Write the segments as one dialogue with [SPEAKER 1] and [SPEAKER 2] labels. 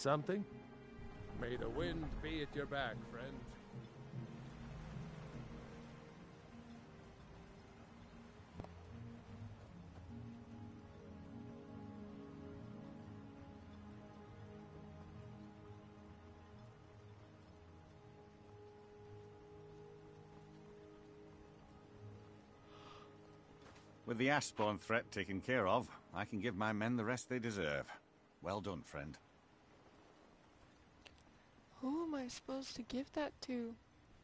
[SPEAKER 1] something? May the wind be at your back, friend.
[SPEAKER 2] With the Ashbourne threat taken care of, I can give my men the rest they deserve. Well done, friend.
[SPEAKER 3] Who am I supposed to give that to?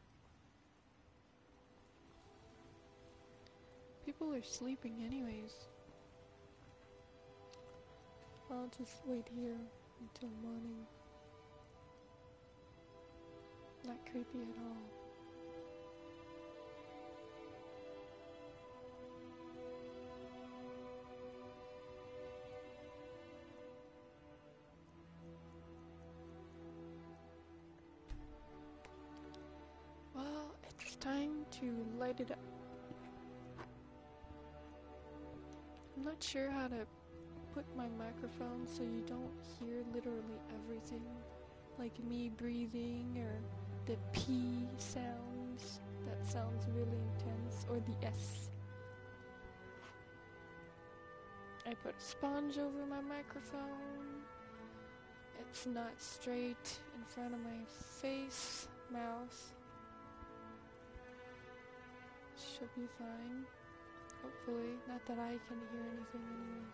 [SPEAKER 3] People are sleeping anyways. I'll just wait here until morning. Not creepy at all. Well, it's time to light it up. I'm not sure how to put my microphone so you don't hear literally everything. Like me breathing or the P sounds. That sounds really intense. Or the S. I put a sponge over my microphone. It's not straight in front of my face, mouth. Should be fine. Hopefully. Not that I can hear anything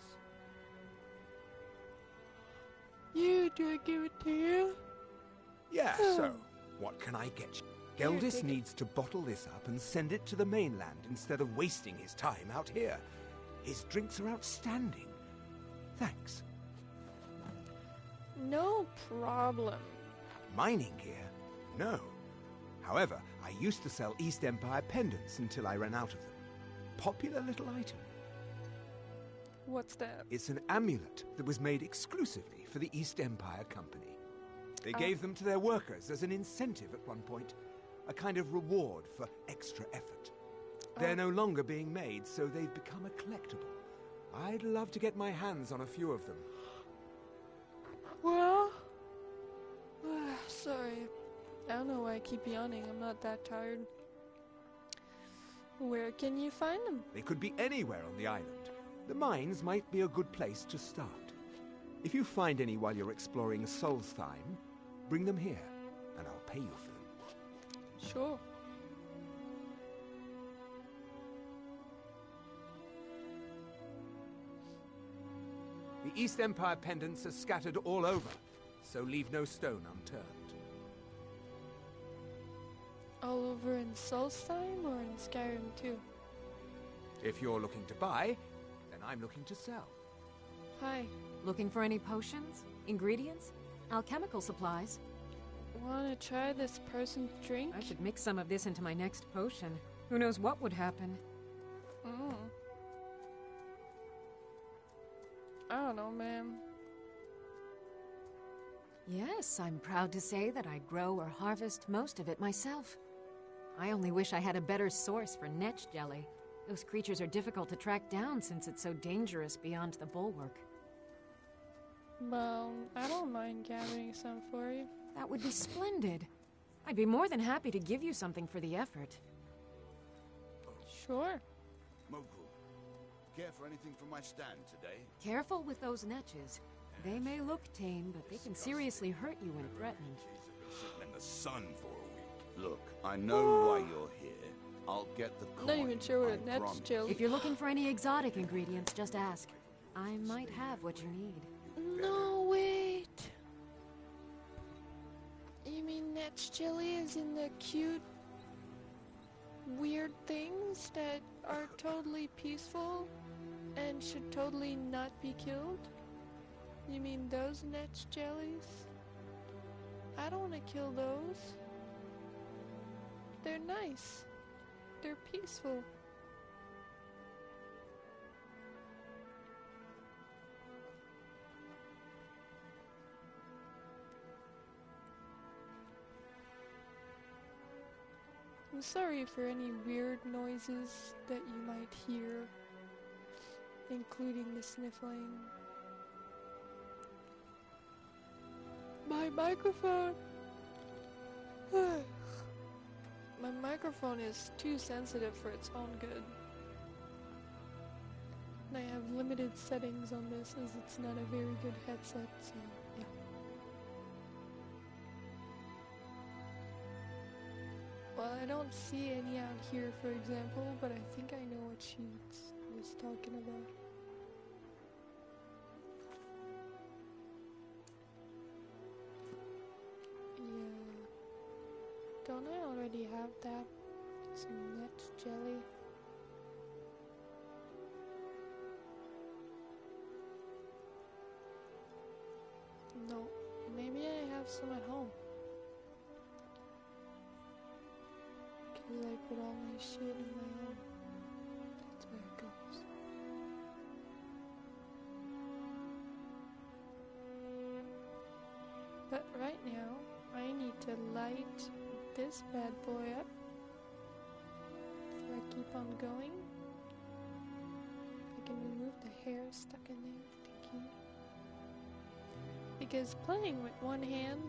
[SPEAKER 3] anyways. Do I give it to you?
[SPEAKER 4] Yeah, so, what can I get you? Geldis needs to bottle this up and send it to the mainland instead of wasting his time out here. His drinks are outstanding. Thanks.
[SPEAKER 3] No problem.
[SPEAKER 4] Mining gear? No. However, I used to sell East Empire pendants until I ran out of them. Popular little item.
[SPEAKER 3] What's that?
[SPEAKER 4] It's an amulet that was made exclusively for the East Empire Company. They gave them to their workers as an incentive at one point. A kind of reward for extra effort. They're no longer being made, so they've become a collectible. I'd love to get my hands on a few of them.
[SPEAKER 3] Well... sorry. I don't know why I keep yawning. I'm not that tired. Where can you find them?
[SPEAKER 4] They could be anywhere on the island. The mines might be a good place to start. If you find any while you're exploring Solstheim, bring them here, and I'll pay you for them.
[SPEAKER 3] Sure.
[SPEAKER 4] The East Empire pendants are scattered all over, so leave no stone unturned.
[SPEAKER 3] All over in Solstheim or in Skyrim too?
[SPEAKER 4] If you're looking to buy, then I'm looking to sell.
[SPEAKER 3] Hi.
[SPEAKER 5] Looking for any potions? Ingredients? Alchemical supplies?
[SPEAKER 3] Wanna try this person's drink?
[SPEAKER 5] I should mix some of this into my next potion. Who knows what would happen?
[SPEAKER 3] I don't know, ma'am.
[SPEAKER 5] Yes, I'm proud to say that I grow or harvest most of it myself. I only wish I had a better source for netch jelly. Those creatures are difficult to track down since it's so dangerous beyond the bulwark.
[SPEAKER 3] Well, I don't mind gathering some for you.
[SPEAKER 5] That would be splendid. I'd be more than happy to give you something for the effort.
[SPEAKER 3] Sure.
[SPEAKER 6] Mogu, care for anything from my stand today?
[SPEAKER 5] Careful with those netches. They may look tame, but they can seriously hurt you when threatened.
[SPEAKER 6] Sitting in the sun for a week. Look, I know why you're here. I'll get the coin.
[SPEAKER 3] Not even sure what a netch
[SPEAKER 6] promise.
[SPEAKER 3] jelly.
[SPEAKER 5] If you're looking for any exotic ingredients, just ask. I might have what you need.
[SPEAKER 3] No, wait. You mean netch jelly is in the cute, weird things that are totally peaceful and should totally not be killed? You mean those netch jellies? I don't want to kill those. They're nice. They're peaceful. I'm sorry for any weird noises that you might hear, including the sniffling. My microphone. My microphone is too sensitive for its own good. And I have limited settings on this as it's not a very good headset, so yeah. Well, I don't see any out here, for example, but I think I know what she was talking about. Yeah. Don't I already have that? Some net jelly. No, maybe I have some at home. Cause I put all my shit in my own. That's where it goes. But right now, I need to light this bad boy up before I keep on going. I can remove the hair stuck in there. Thank you. Because playing with one hand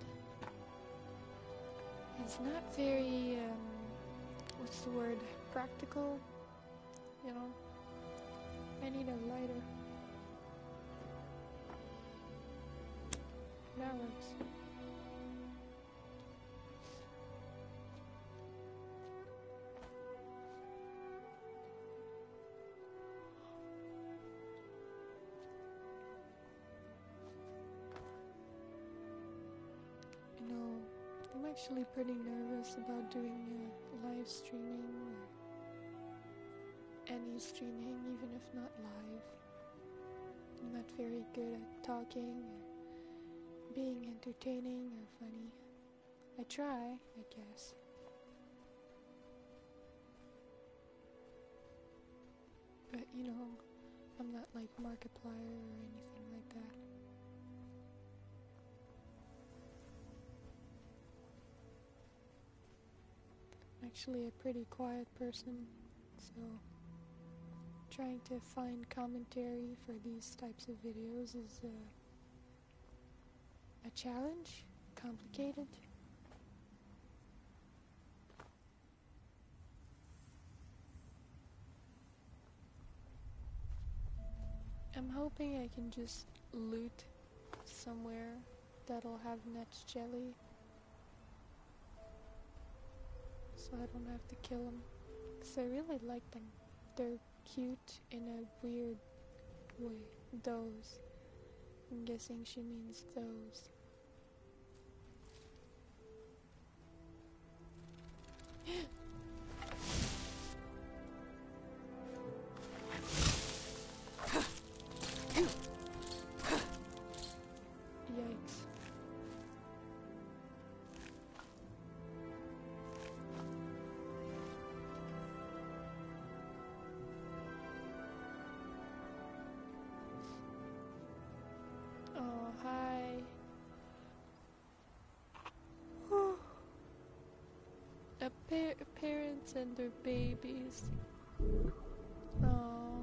[SPEAKER 3] is not very, what's the word, practical, you know? I need a lighter. That works. You know, I'm actually pretty nervous about doing live streaming or any streaming, even if not live. I'm not very good at talking or being entertaining or funny. I try, I guess. But you know, I'm not like Markiplier or anything like that. I'm actually a pretty quiet person, so trying to find commentary for these types of videos is a challenge, complicated. I'm hoping I can just loot somewhere that'll have Net's jelly, so I don't have to kill them. Because I really like them. They're cute in a weird way. Those. I'm guessing she means those. Yikes. Oh, hi. Parents and their babies. Oh.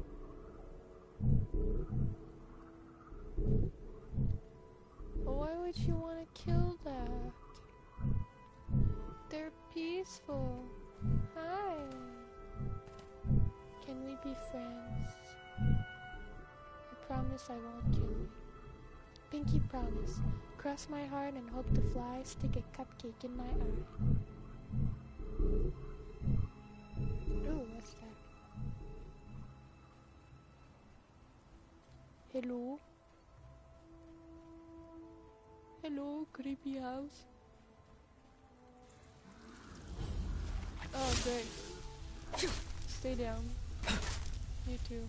[SPEAKER 3] Why would you want to kill that? They're peaceful. Hi. Can we be friends? I promise I won't kill you. Pinky promise. Cross my heart and hope to fly. Stick a cupcake in my eye. Ooh, what's that? Hello? Hello, creepy house. Oh, great. Stay down. You too.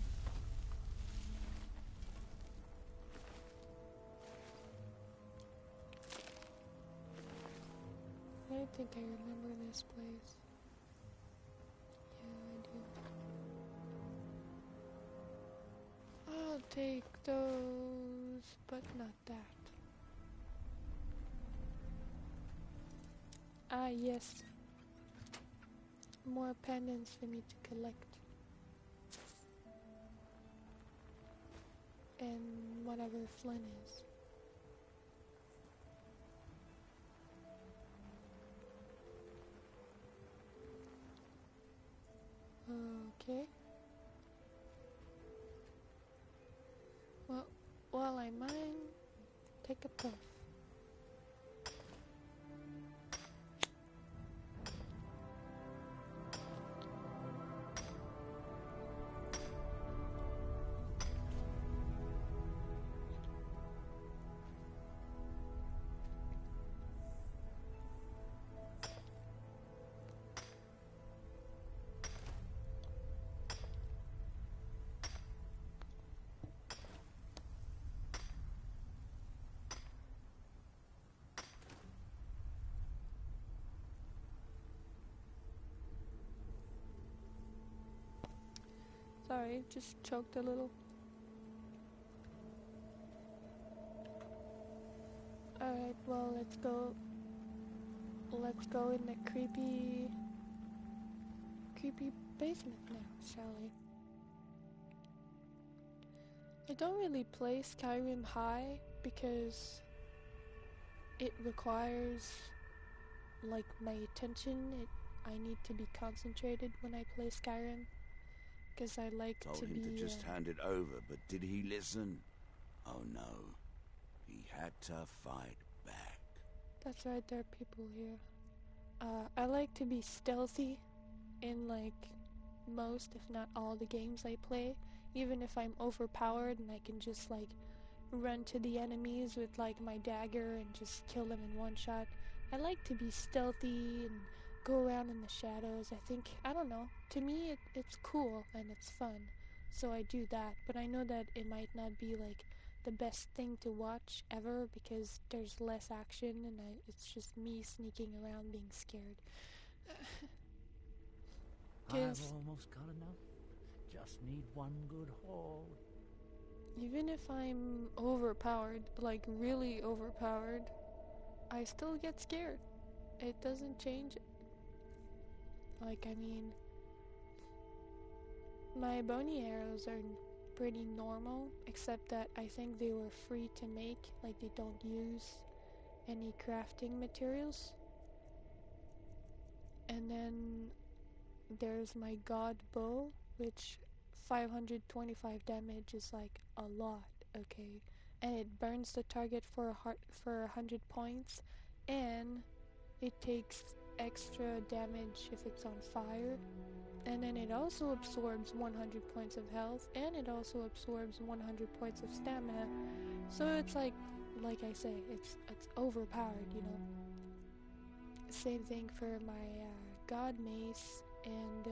[SPEAKER 3] I think I remember this place. Yeah, I do. I'll take those, but not that. Ah, yes. More pendants for me to collect. And whatever Flynn is. Okay. Well, while I mine, take a puff. Sorry, just choked a little. Alright, well, let's go. Let's go in the creepy basement now, shall we? I don't really play Skyrim high because it requires, like, my attention. I need to be concentrated when I play Skyrim. Because I like
[SPEAKER 6] Told
[SPEAKER 3] to
[SPEAKER 6] him
[SPEAKER 3] be...
[SPEAKER 6] to just hand it over, but did he listen? Oh no. He had to fight back.
[SPEAKER 3] That's right, there are people here. I like to be stealthy in, like, most, if not all, the games I play. Even if I'm overpowered and I can just, like, run to the enemies with, like, my dagger and just kill them in one shot. I like to be stealthy and go around in the shadows. I think, I don't know, to me it's cool and it's fun, so I do that. But I know that it might not be like the best thing to watch ever because there's less action and it's just me sneaking around being scared.
[SPEAKER 7] I've almost got enough. Just need one good haul.
[SPEAKER 3] Even if I'm overpowered, like really overpowered, I still get scared. It doesn't change it. Like, I mean, my bony arrows are pretty normal, except that I think they were free to make, like they don't use any crafting materials. And then there's my god bow, which 525 damage is like a lot, okay? And it burns the target for 100 points, and it takes extra damage if it's on fire, and then it also absorbs 100 points of health, and it also absorbs 100 points of stamina. So it's like I say, it's overpowered, you know. Same thing for my god mace, and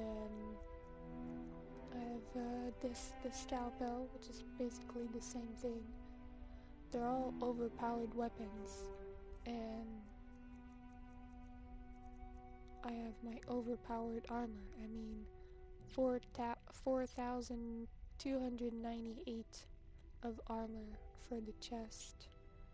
[SPEAKER 3] I have the scalpel, which is basically the same thing. They're all overpowered weapons, and I have my overpowered armor. I mean, 4,298 of armor for the chest,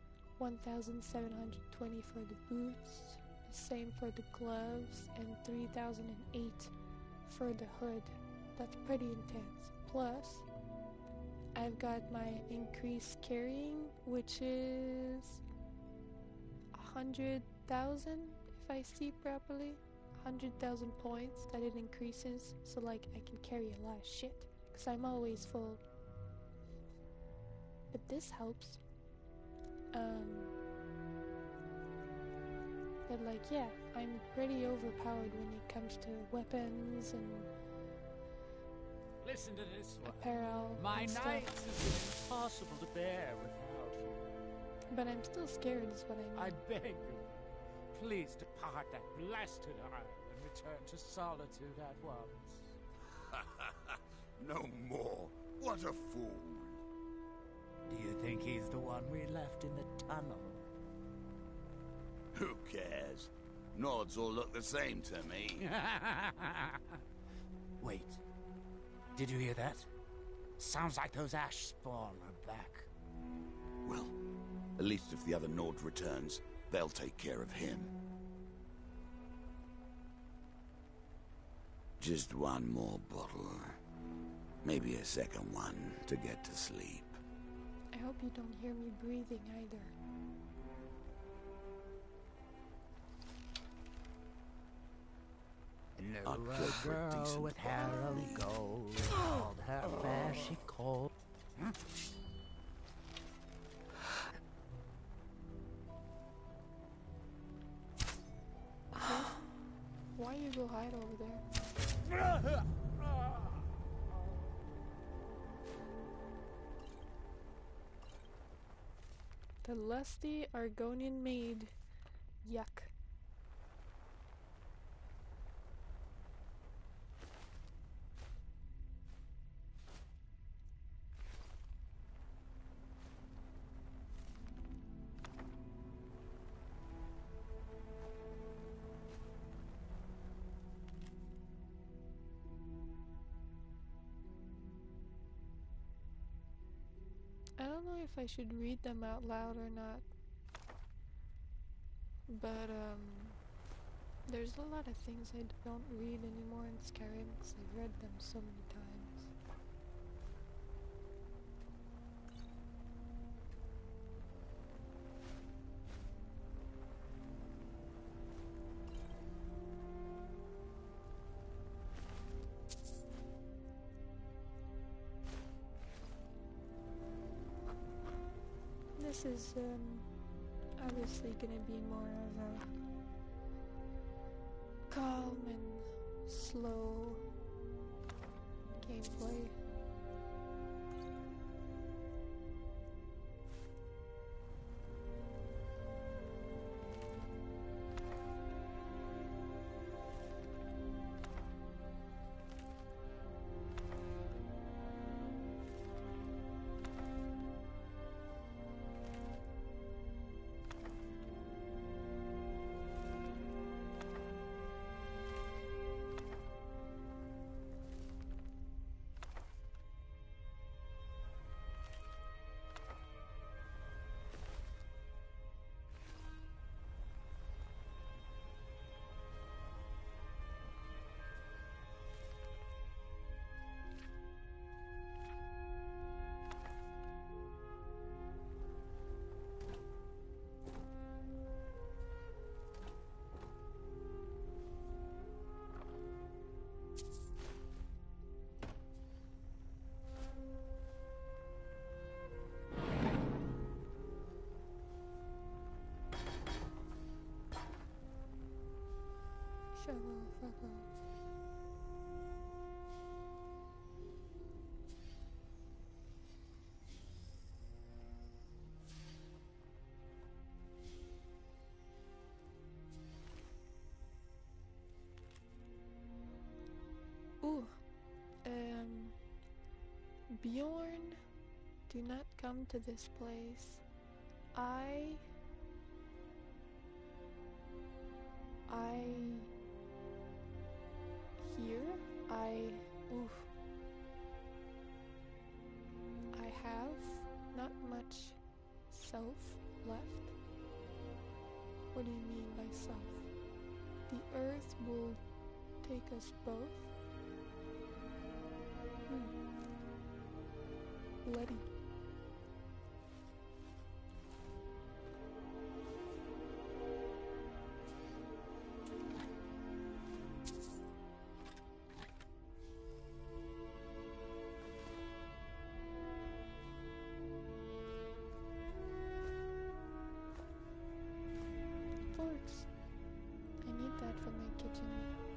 [SPEAKER 3] 1,720 for the boots, the same for the gloves, and 3,008 for the hood. That's pretty intense. Plus, I've got my increased carrying, which is 100,000, if I see properly. 100,000 points that it increases, so like I can carry a lot of shit, because I'm always full. But this helps. But like, yeah, I'm pretty overpowered when it comes to weapons and
[SPEAKER 7] Listen to this one.
[SPEAKER 3] apparel
[SPEAKER 7] My
[SPEAKER 3] and
[SPEAKER 7] nights
[SPEAKER 3] stuff.
[SPEAKER 7] have been impossible to bear without you.
[SPEAKER 3] But I'm still scared is what I
[SPEAKER 7] I
[SPEAKER 3] mean.
[SPEAKER 7] beg of you, please depart that blasted isle and return to solitude at once.
[SPEAKER 6] No more. What a fool.
[SPEAKER 7] Do you think he's the one we left in the tunnel?
[SPEAKER 6] Who cares? Nods all look the same to me.
[SPEAKER 7] Wait. Did you hear that? Sounds like those ash spawn are back.
[SPEAKER 6] Well, at least if the other Nord returns, they'll take care of him. Just one more bottle. Maybe a second one to get to sleep.
[SPEAKER 3] I hope you don't hear me breathing either.
[SPEAKER 7] Knew
[SPEAKER 6] I'd
[SPEAKER 7] a
[SPEAKER 6] kill for a
[SPEAKER 7] girl
[SPEAKER 6] decent
[SPEAKER 7] with hair
[SPEAKER 6] bottle
[SPEAKER 7] of gold. Called her fair, she called.
[SPEAKER 3] Why you go hide over there? The lusty Argonian maid. Yuck. I don't know if I should read them out loud or not. But, there's a lot of things I don't read anymore in Skyrim because I've read them so many times. This is, obviously gonna be more of a calm and slow gameplay. Shut the fuck up. Ooh, Bjorn, do not come to this place. I oof. I have not much self left. What do you mean by self? The earth will take us both. Bloody. Forks. I need that for my kitchen.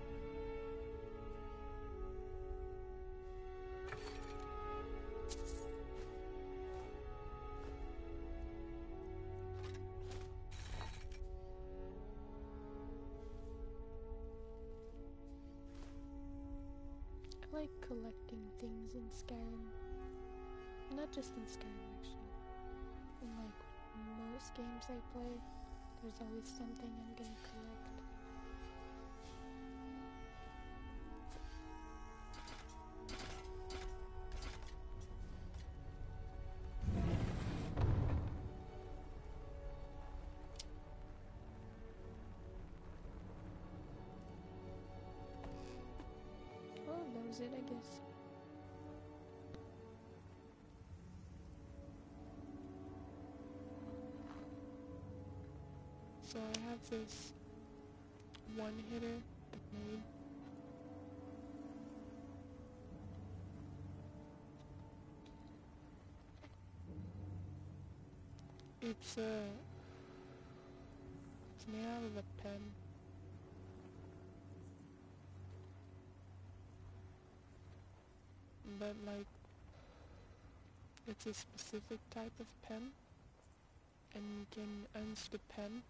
[SPEAKER 3] I like collecting things in Skyrim. Not just in Skyrim, actually. In like most games I play, there's always something I'm gonna collect. Oh, that was it, I guess. So I have this one hitter, the maid, It's made out of a pen. But like, it's a specific type of pen, and you can unst the pen.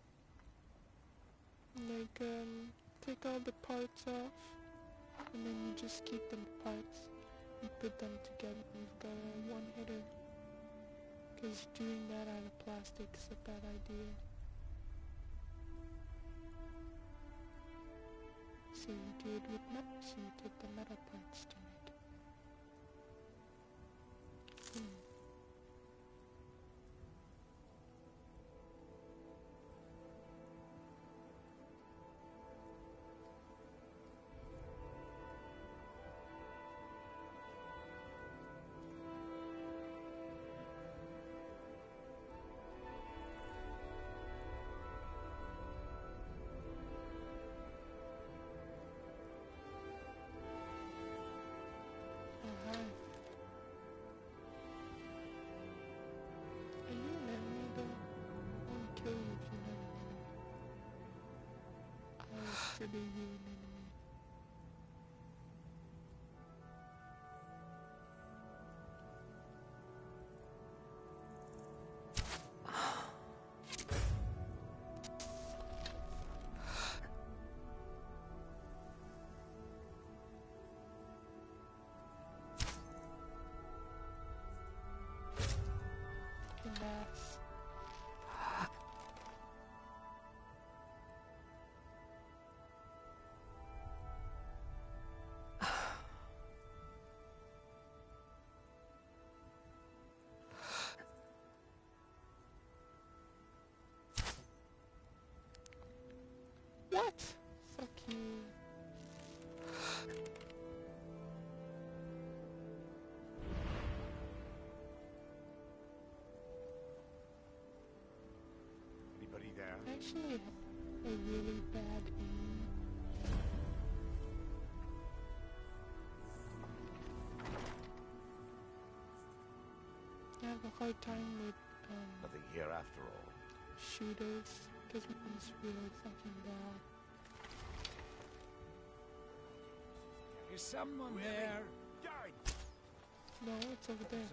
[SPEAKER 3] Like, take all the parts off, and then you just keep the parts and put them together. You've got a one-hitter. Because doing that out of plastic is a bad idea. So you do it with metal, so you take the metal parts to make it. Are you an enemy though? I won't kill you if you're not an enemy. I'll consider you an enemy. Ass. What? Fuck you.
[SPEAKER 2] Anybody there?
[SPEAKER 3] I actually have a really bad aim. I have a hard time with
[SPEAKER 6] Nothing here after all.
[SPEAKER 3] shooters because mine's really fucking bad.
[SPEAKER 7] Is someone there?
[SPEAKER 3] No, it's over there.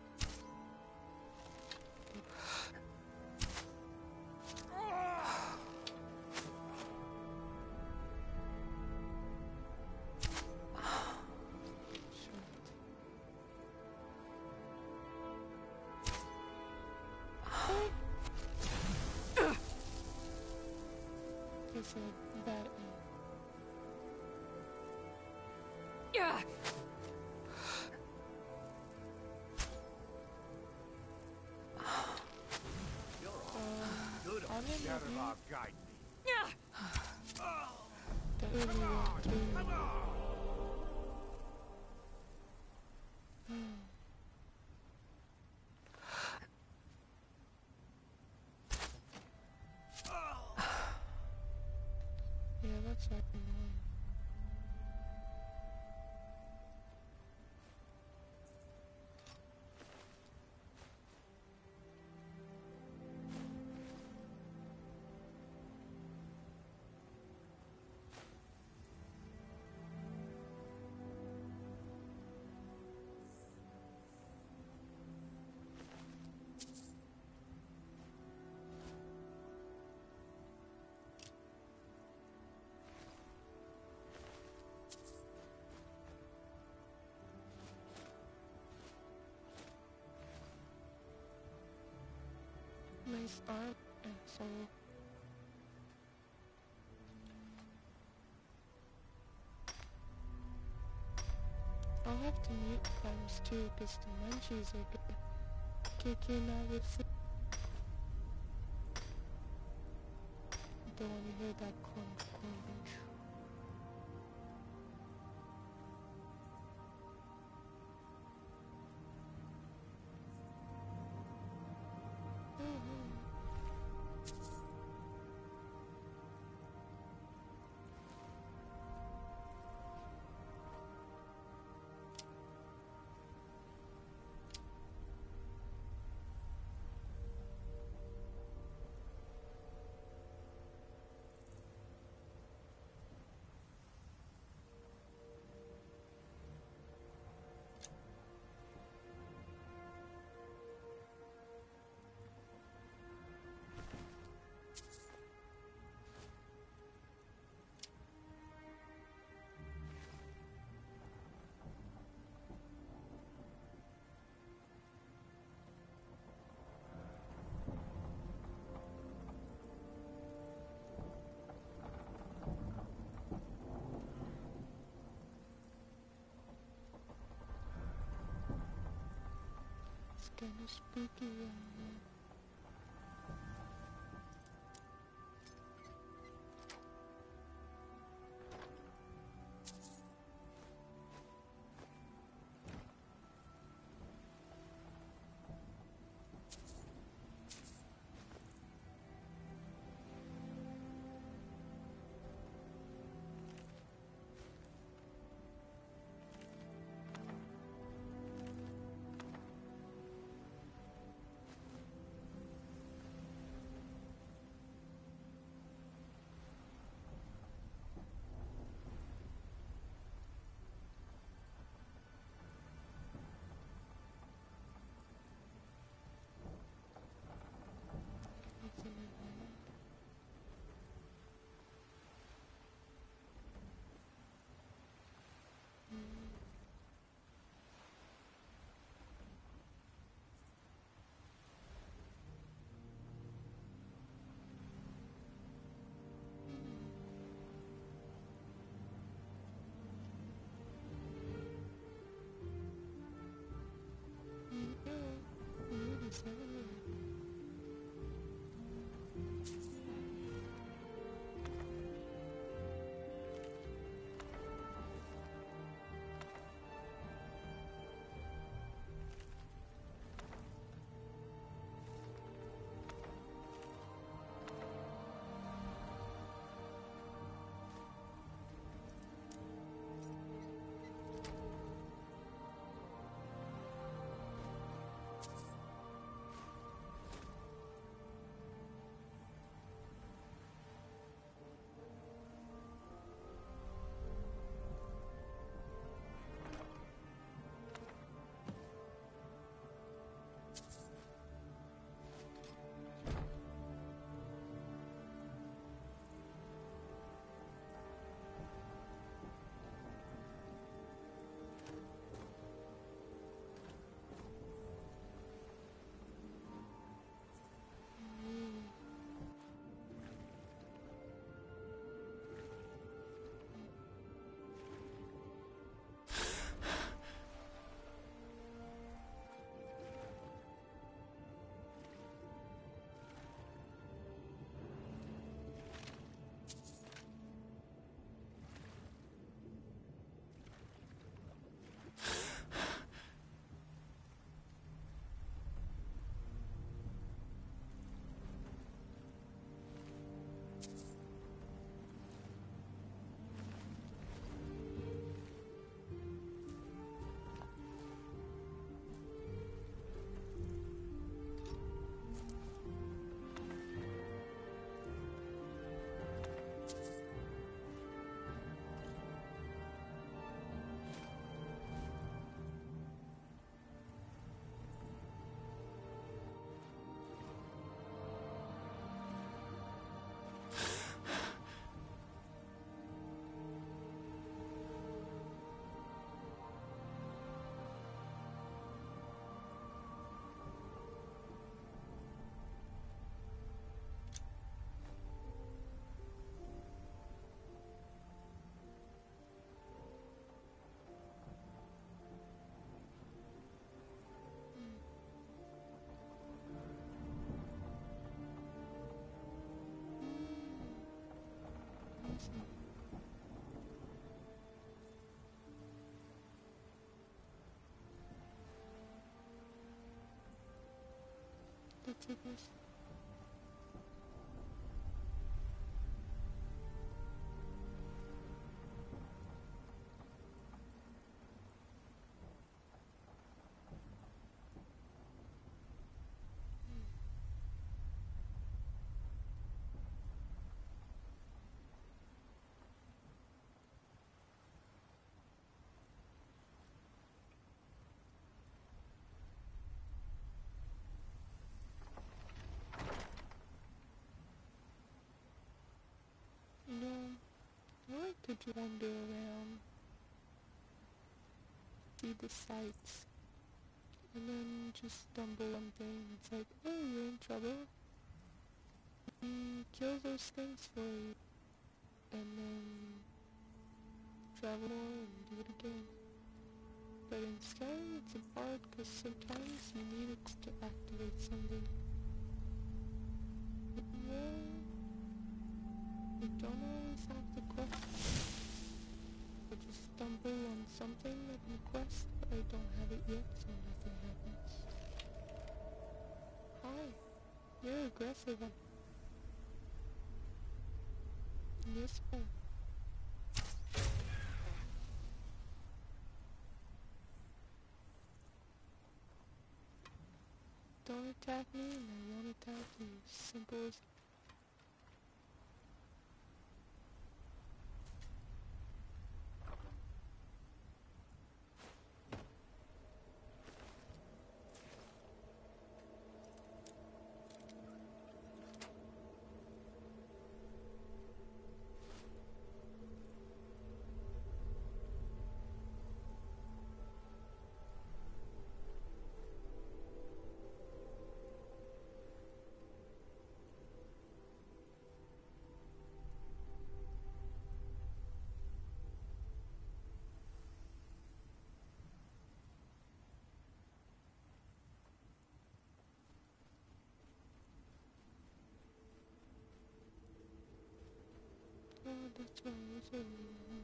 [SPEAKER 3] It's a bad aim.
[SPEAKER 5] Yeah.
[SPEAKER 3] I'm in with you.
[SPEAKER 2] guide
[SPEAKER 3] That really won't kill you. Yeah, that's right. Annoying. Nice art, asshole. I'll have to mute times too, because the munchies are gonna kick in out with it. Don't want to hear that crunch. kinda spooky around here. Nothing in there. What is that? Let's do this. No, I like to just wander around, see the sights, and then just stumble on things. It's like, oh, you're in trouble. Kill those things for you, and then travel more and do it again. but in Skyrim it's hard because sometimes you need it to activate something. Well, you don't always have the quest. I just stumble on something that can quest, but I don't have it yet, so nothing happens. Hi, you're aggressive. Yes, sir. Don't attack me and I won't attack you. Simple as... Oh, that's right, it's over there.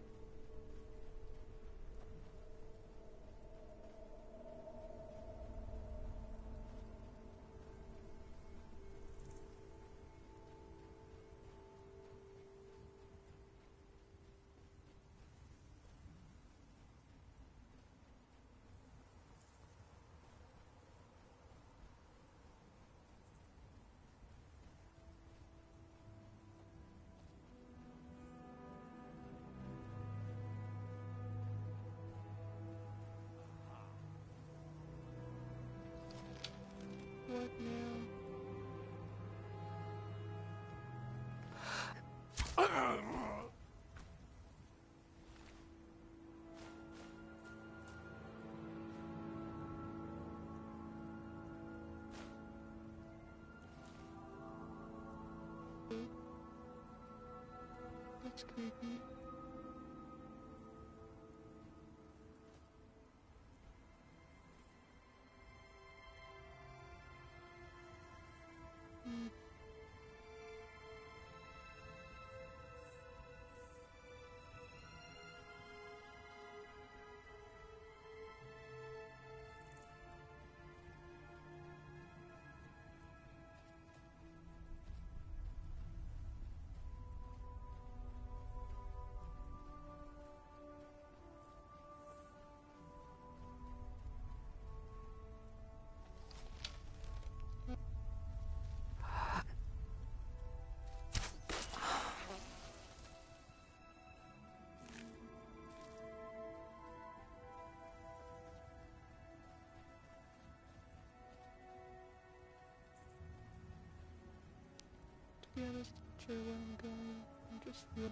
[SPEAKER 3] What now? That's creepy. To be honest, I'm not sure where I'm going. I'm just running.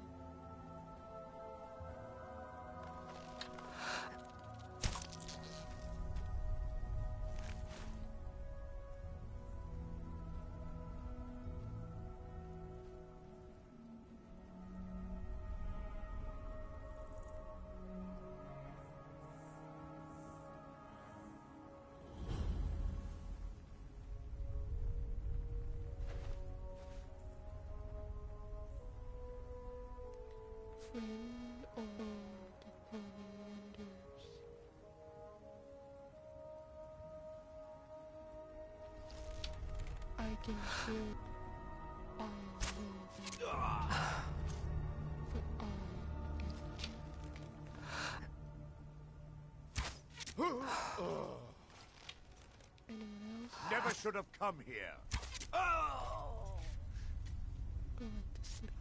[SPEAKER 3] Friend aboard the party wonders. I can hear all over for all. Anyone else?
[SPEAKER 6] Never should have come here.
[SPEAKER 3] Go back to sleep.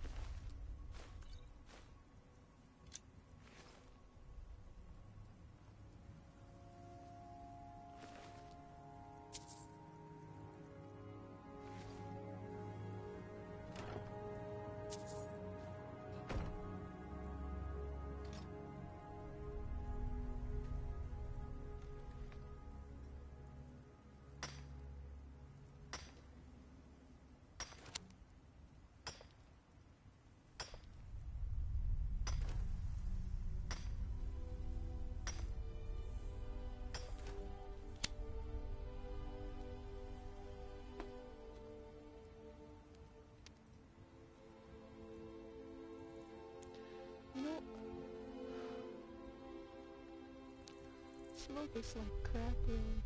[SPEAKER 3] Smoke is like crack, really.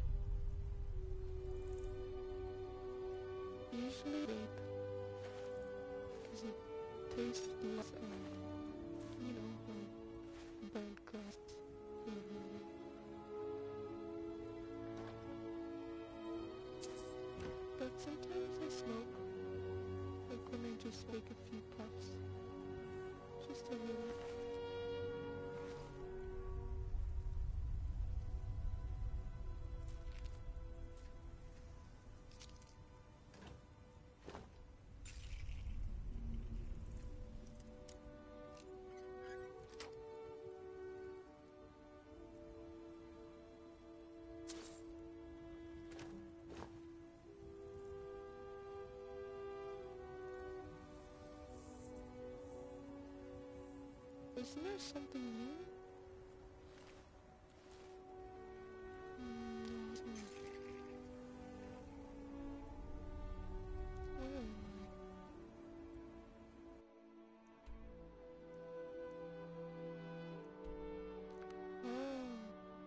[SPEAKER 3] Usually vape, because it tastes less, you know, like burnt crust. But sometimes I smoke, like when I just take a few puffs. Just a little. Isn't there something new? Where am I? Oh.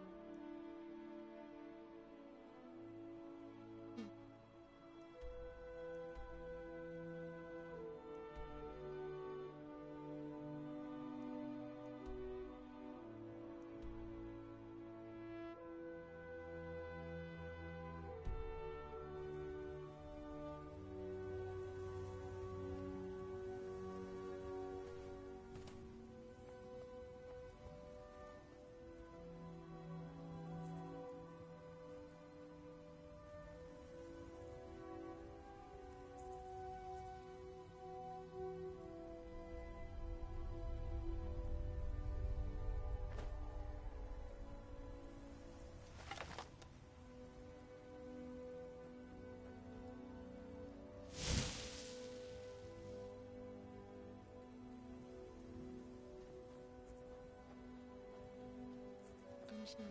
[SPEAKER 3] I'm sorry.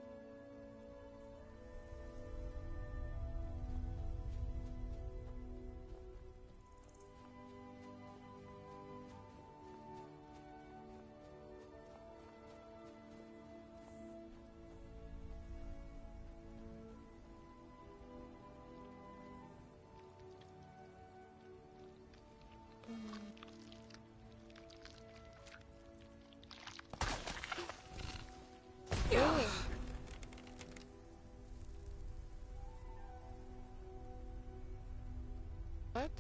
[SPEAKER 3] What?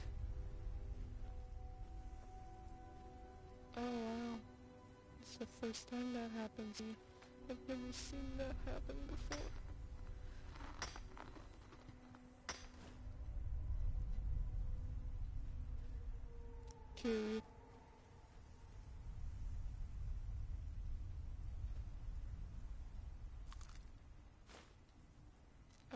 [SPEAKER 3] Oh wow. It's the first time that happens to me. I've never seen that happen before. Curious. Oh.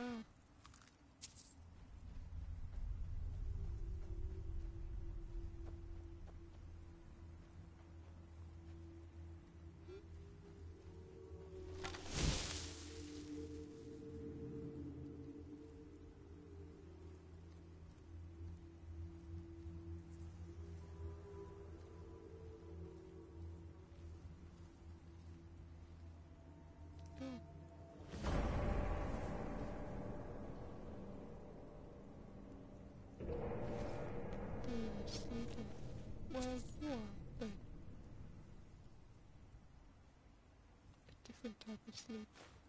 [SPEAKER 3] Sleeping. Well, you are, but a different type of sleep.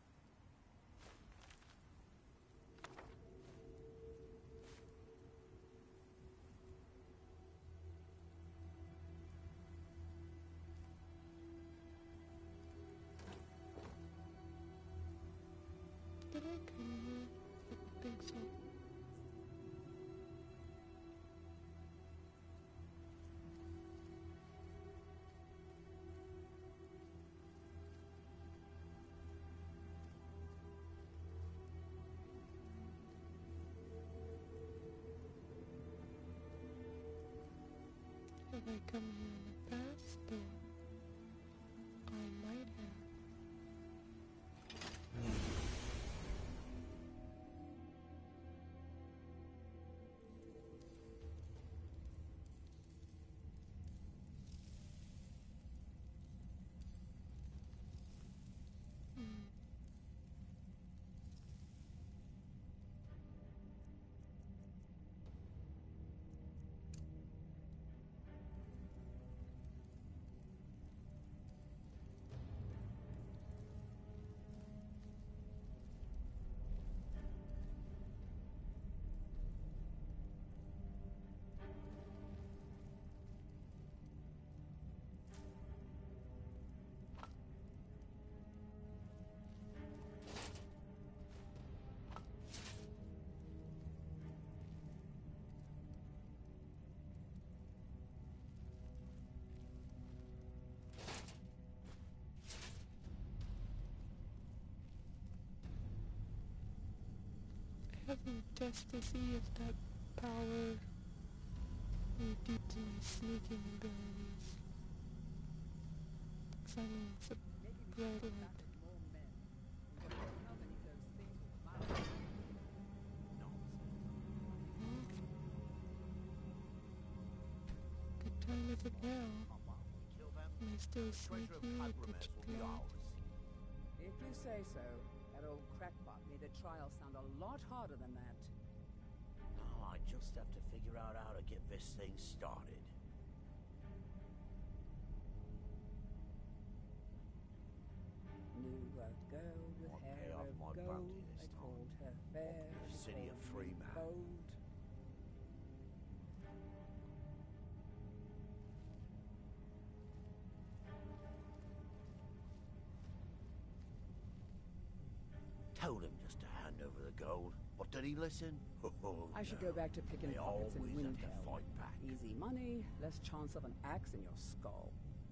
[SPEAKER 3] Did I come here? I think so. Have I come here in the past, or I might have. and test to see if that power reduces my sneaking abilities. 'Cause I know it's a bright light. Good time is it now? Am I still sneaky with the chicken?
[SPEAKER 8] If you say so, that old crackpot made the trial sound a lot harder than that.
[SPEAKER 9] Oh, I just have to figure out how to get this thing started.
[SPEAKER 8] New world girl with
[SPEAKER 9] I'll
[SPEAKER 8] hair
[SPEAKER 9] pay off
[SPEAKER 8] of
[SPEAKER 9] my
[SPEAKER 8] gold.
[SPEAKER 9] bounty
[SPEAKER 8] I
[SPEAKER 9] this
[SPEAKER 8] told her fair.
[SPEAKER 9] The
[SPEAKER 8] She
[SPEAKER 9] city of
[SPEAKER 8] called
[SPEAKER 9] free
[SPEAKER 8] me
[SPEAKER 9] man.
[SPEAKER 8] bold.
[SPEAKER 9] Told him just to hand over the gold, but did he listen? Oh,
[SPEAKER 8] I should
[SPEAKER 9] no.
[SPEAKER 8] go back to picking
[SPEAKER 9] They
[SPEAKER 8] pockets in
[SPEAKER 9] always have to
[SPEAKER 8] Windhelm.
[SPEAKER 9] fight back.
[SPEAKER 8] Easy money, less chance of an axe in your skull.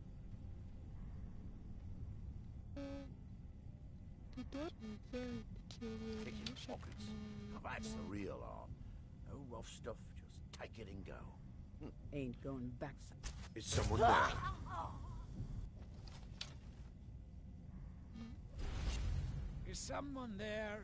[SPEAKER 3] He does a very peculiar
[SPEAKER 9] Picking
[SPEAKER 3] motion
[SPEAKER 9] pockets. Now that's the real art. No rough stuff, just take it and go.
[SPEAKER 8] Ain't going back.
[SPEAKER 9] Is someone there?
[SPEAKER 7] Is someone there?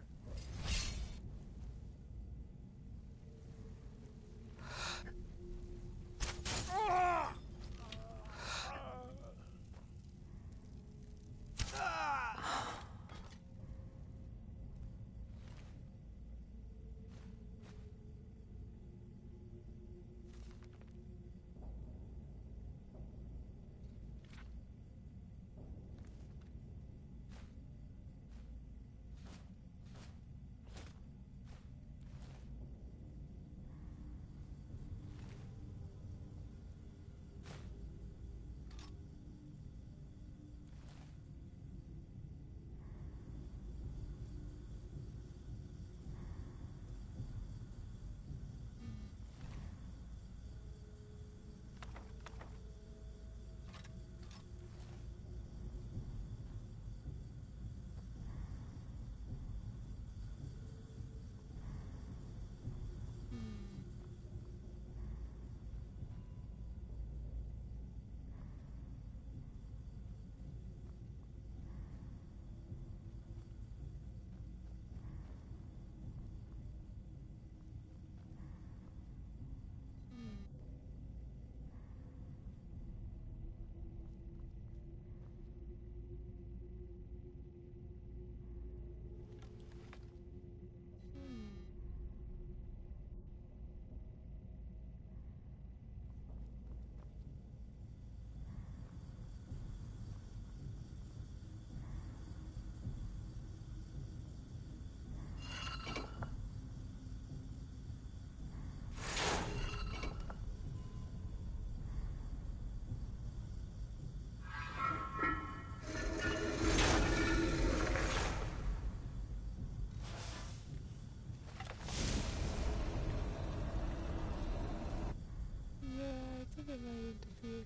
[SPEAKER 3] think I might interfere.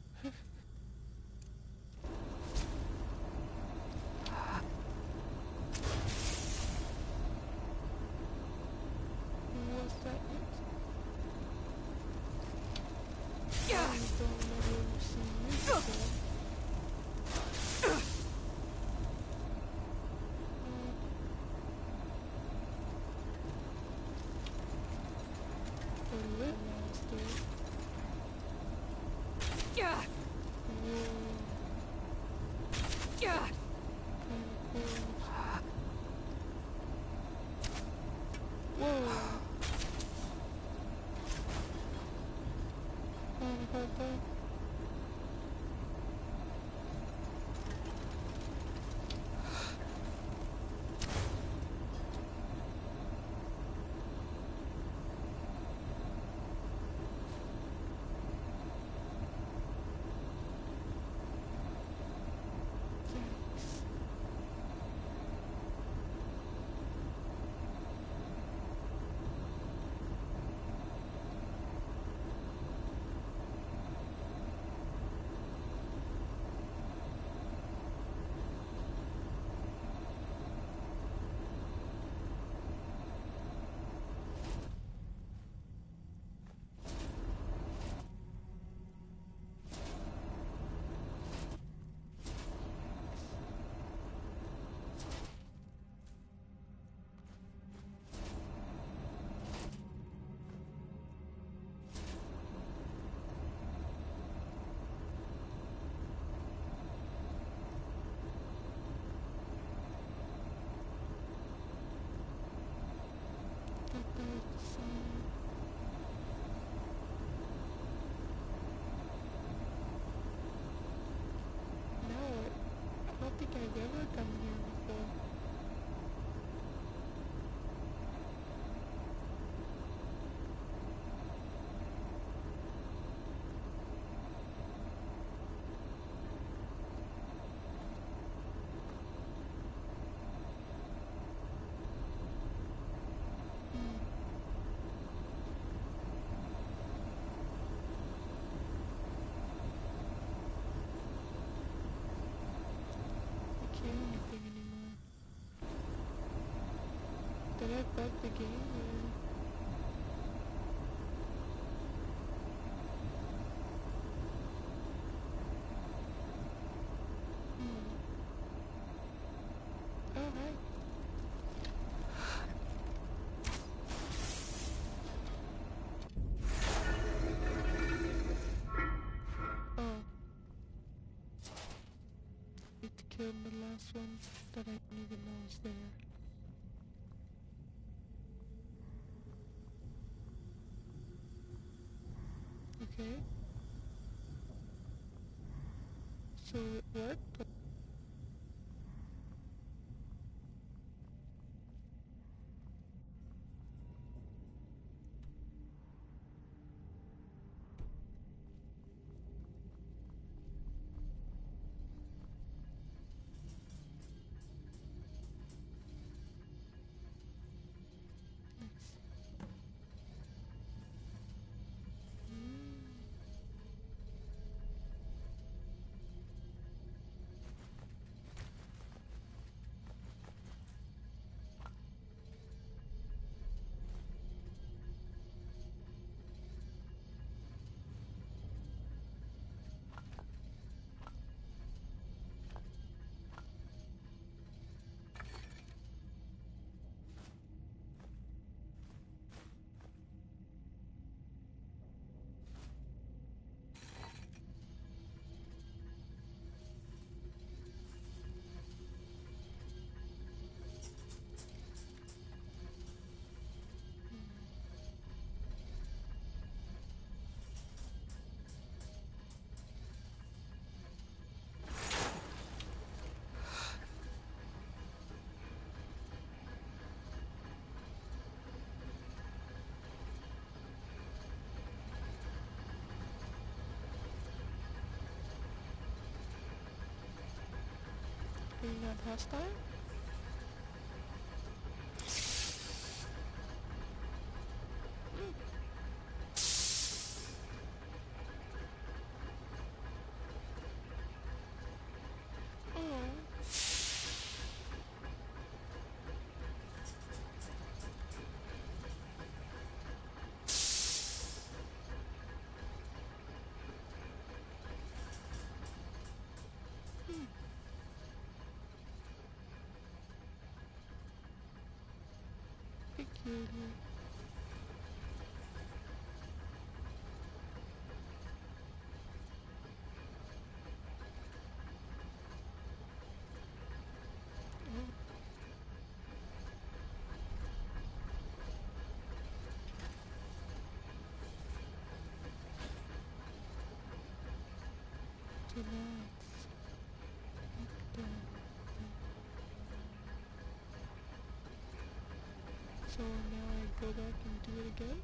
[SPEAKER 3] What's that next? Yeah. I don't remember seeing this before. Yeah. Yeah. Whoa. bug the game or... Alright. Oh. Need to kill the last one that I didn't even know was there. Okay. So it worked? Are you not hostile? Peculiar. So now I go back and do it again?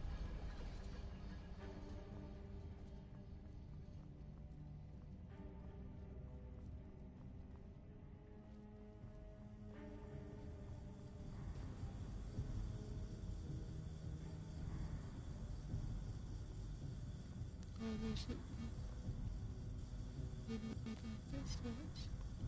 [SPEAKER 3] Oh, there's it. Maybe like this much.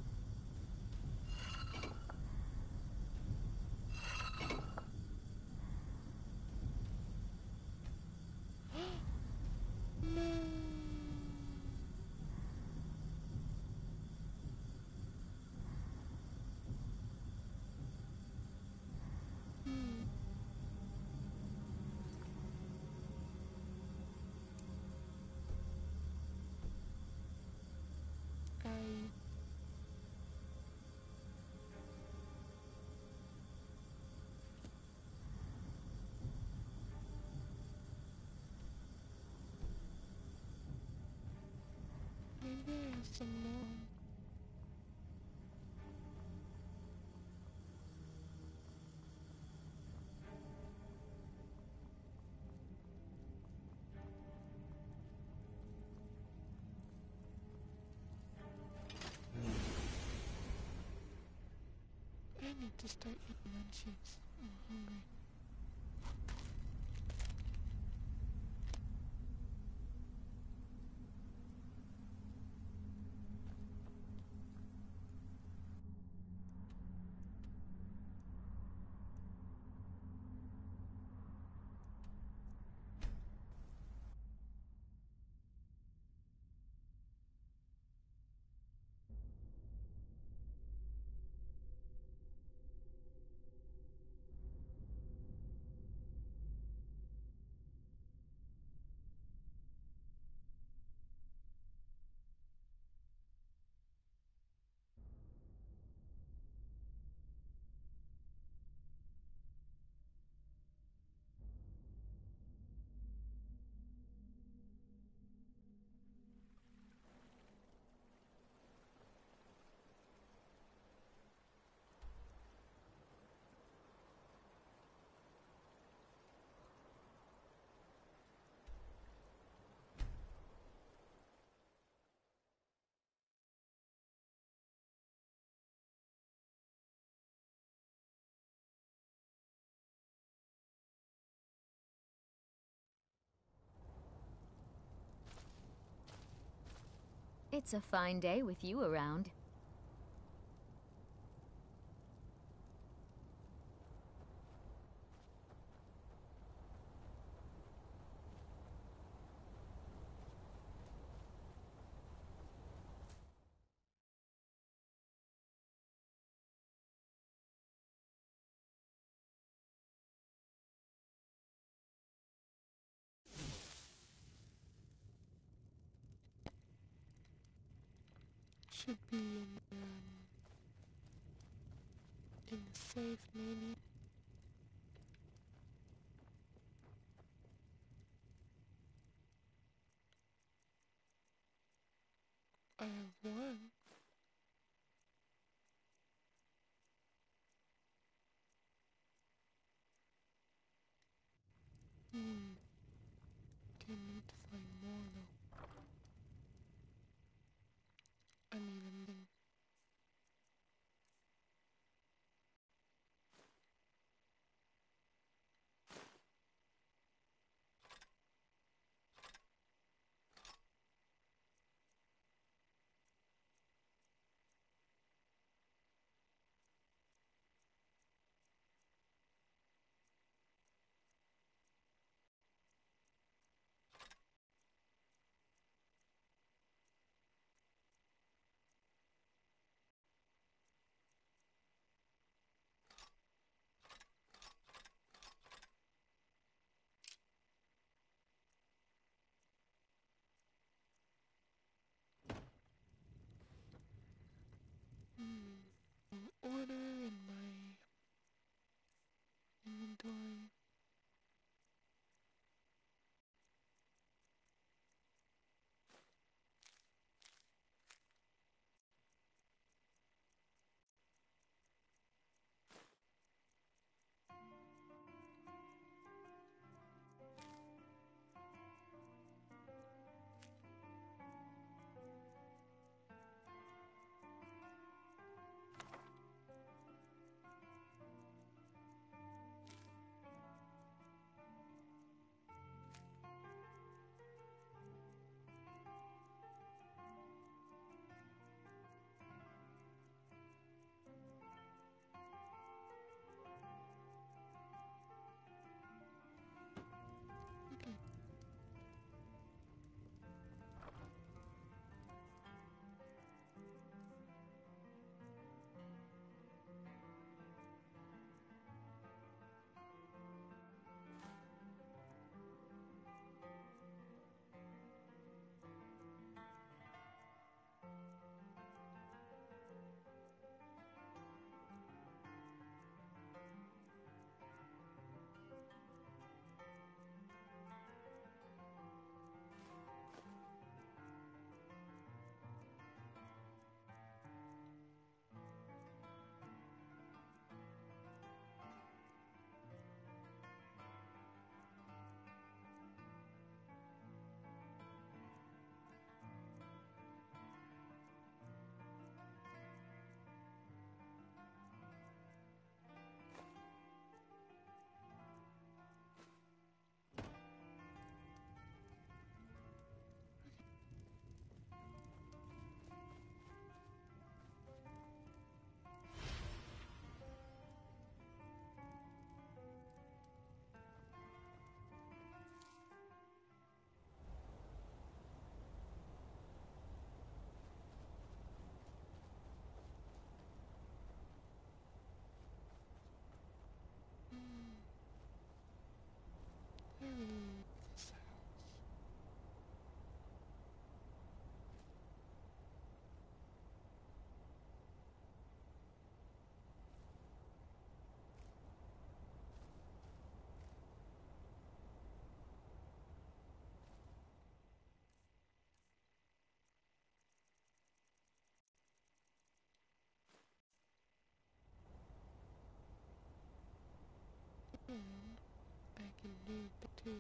[SPEAKER 3] Maybe I have some more. I need to start eating munchies. I'm hungry.
[SPEAKER 10] It's a fine day with you around.
[SPEAKER 3] Should be in the safe, maybe. I have one. Okay, need to find more though. I need a thing. Order in my inventory. This house. And I can do the two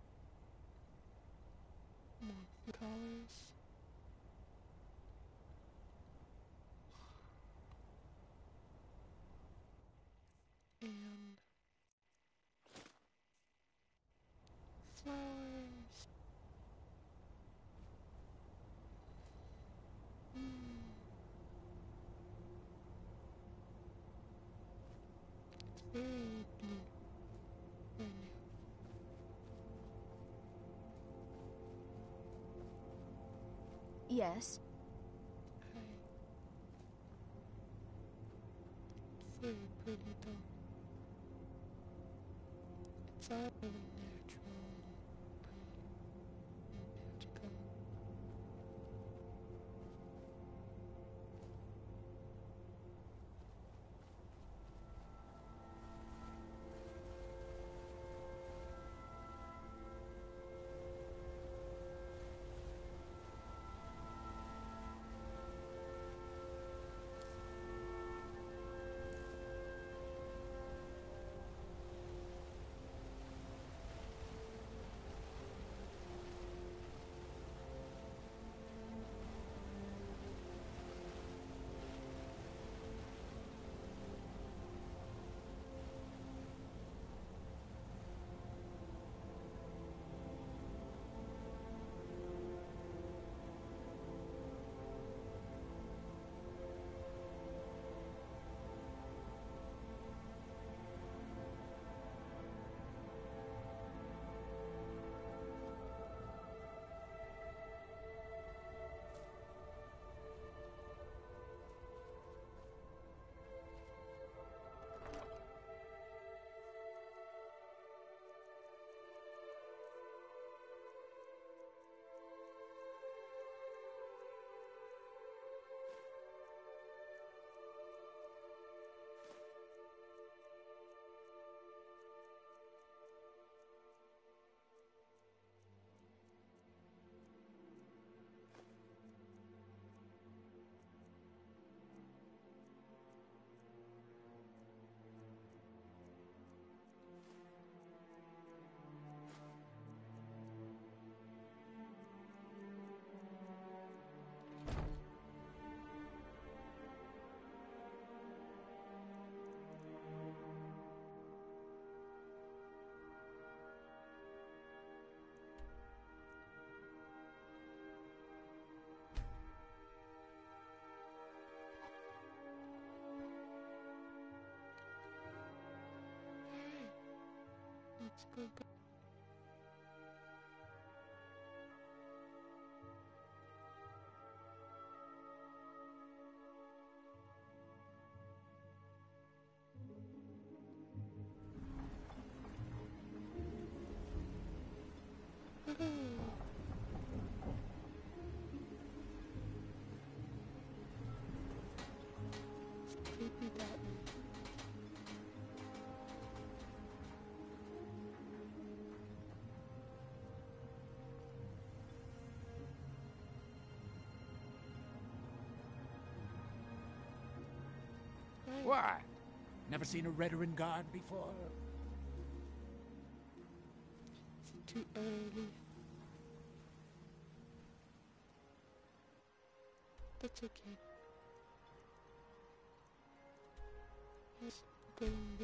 [SPEAKER 3] more food colors. And flowers. very blue right now.
[SPEAKER 10] Yes.
[SPEAKER 3] Hi. It's very pretty though. It's all really natural and pretty and magical. Let's go back. It's creepy that way.
[SPEAKER 7] Why? Never seen a Redoran guard before?
[SPEAKER 3] It's too early. That's okay. Let's go there.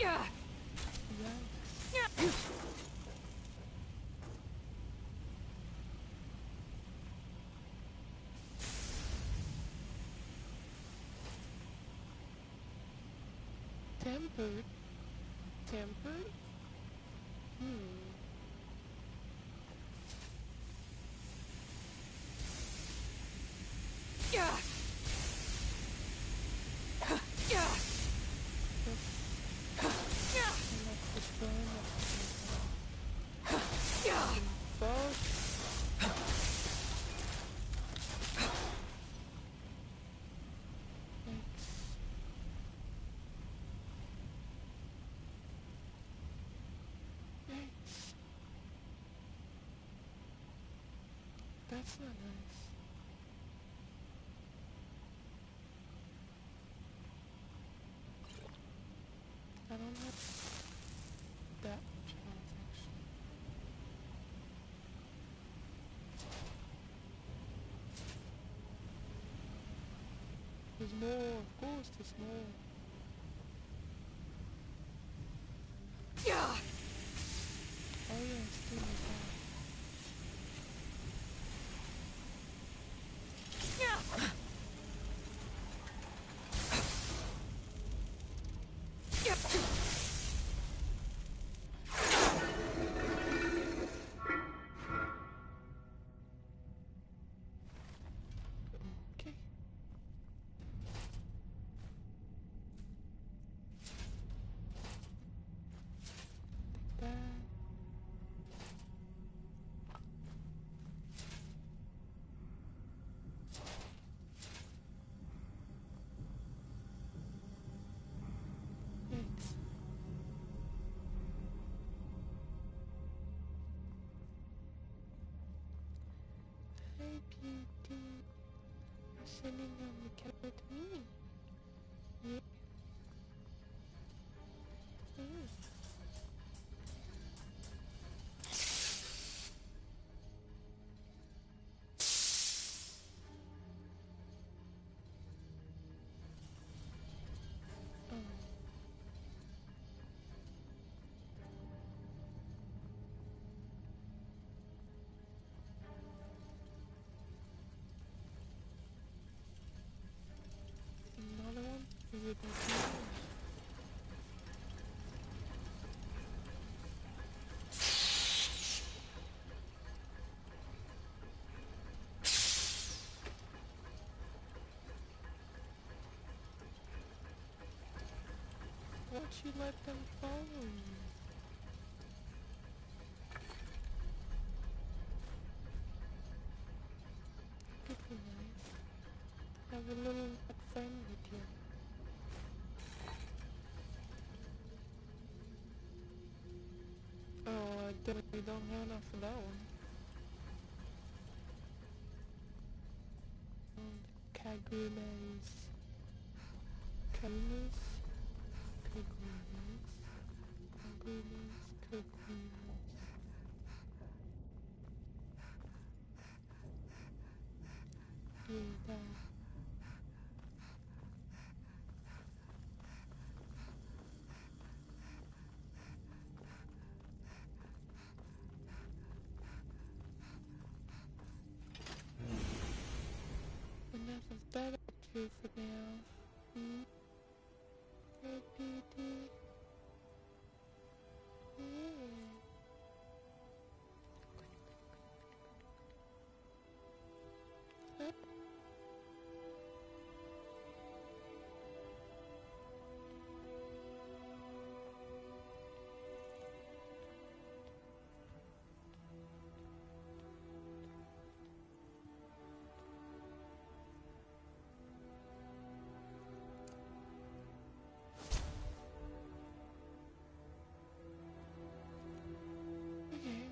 [SPEAKER 3] Tempered? Tempered? That's not nice. I don't have that transaction. There's more, of course there's more. Oh yeah, still need that. Okay. Take that. Thanks. Hi, Beauty. You're sending on the cat with me. Yeah. Another one? Is it that Why'd you let them follow you? Could be nice. Have a little friend with you. Oh, I definitely don't have enough for that one. Kagumas. Kagumas? Kagumas. Kagumas. Kagumas. Yeah, that. Enough of that attitude for now. Hey, Beauty. Yeah. Huh? Okay.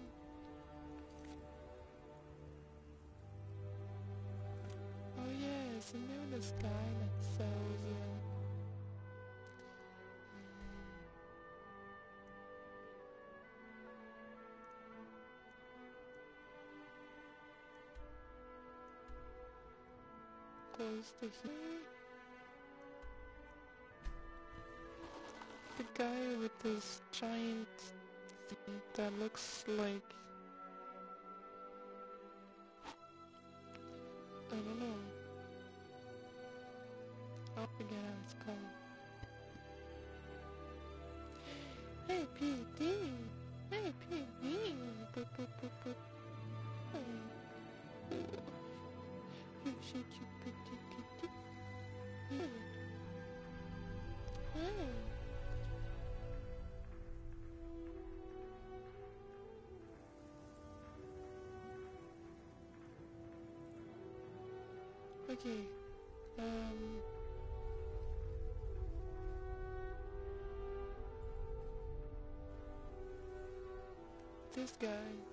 [SPEAKER 3] Oh yeah, isn't there this guy that sells close to here? The guy with this giant thing that looks like... I don't know. I'll forget how it's called. Hey, PD! Hey, PD! Boop, boop, boop, boop. Oh. You shake your pretty kitty. Hey. Hey. Okay, this guy.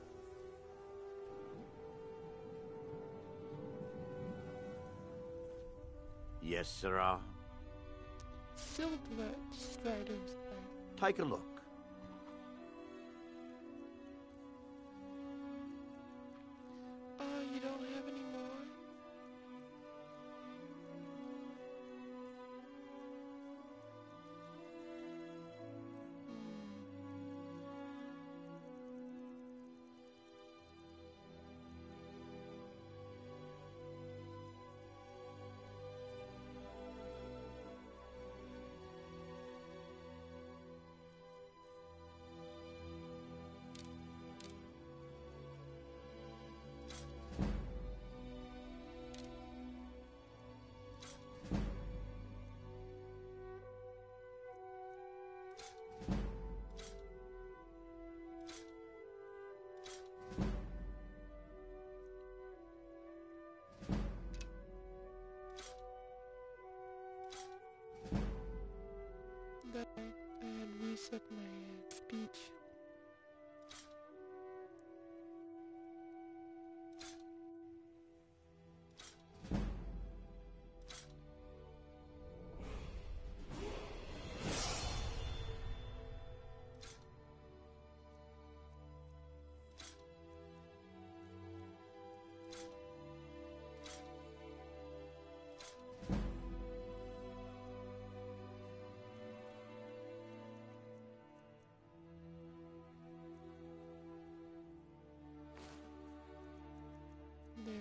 [SPEAKER 9] Yes, sirrah.
[SPEAKER 3] Silver Strider's guy.
[SPEAKER 9] Take a look.
[SPEAKER 3] Oh, you don't have any more? That I had reset my speech. There.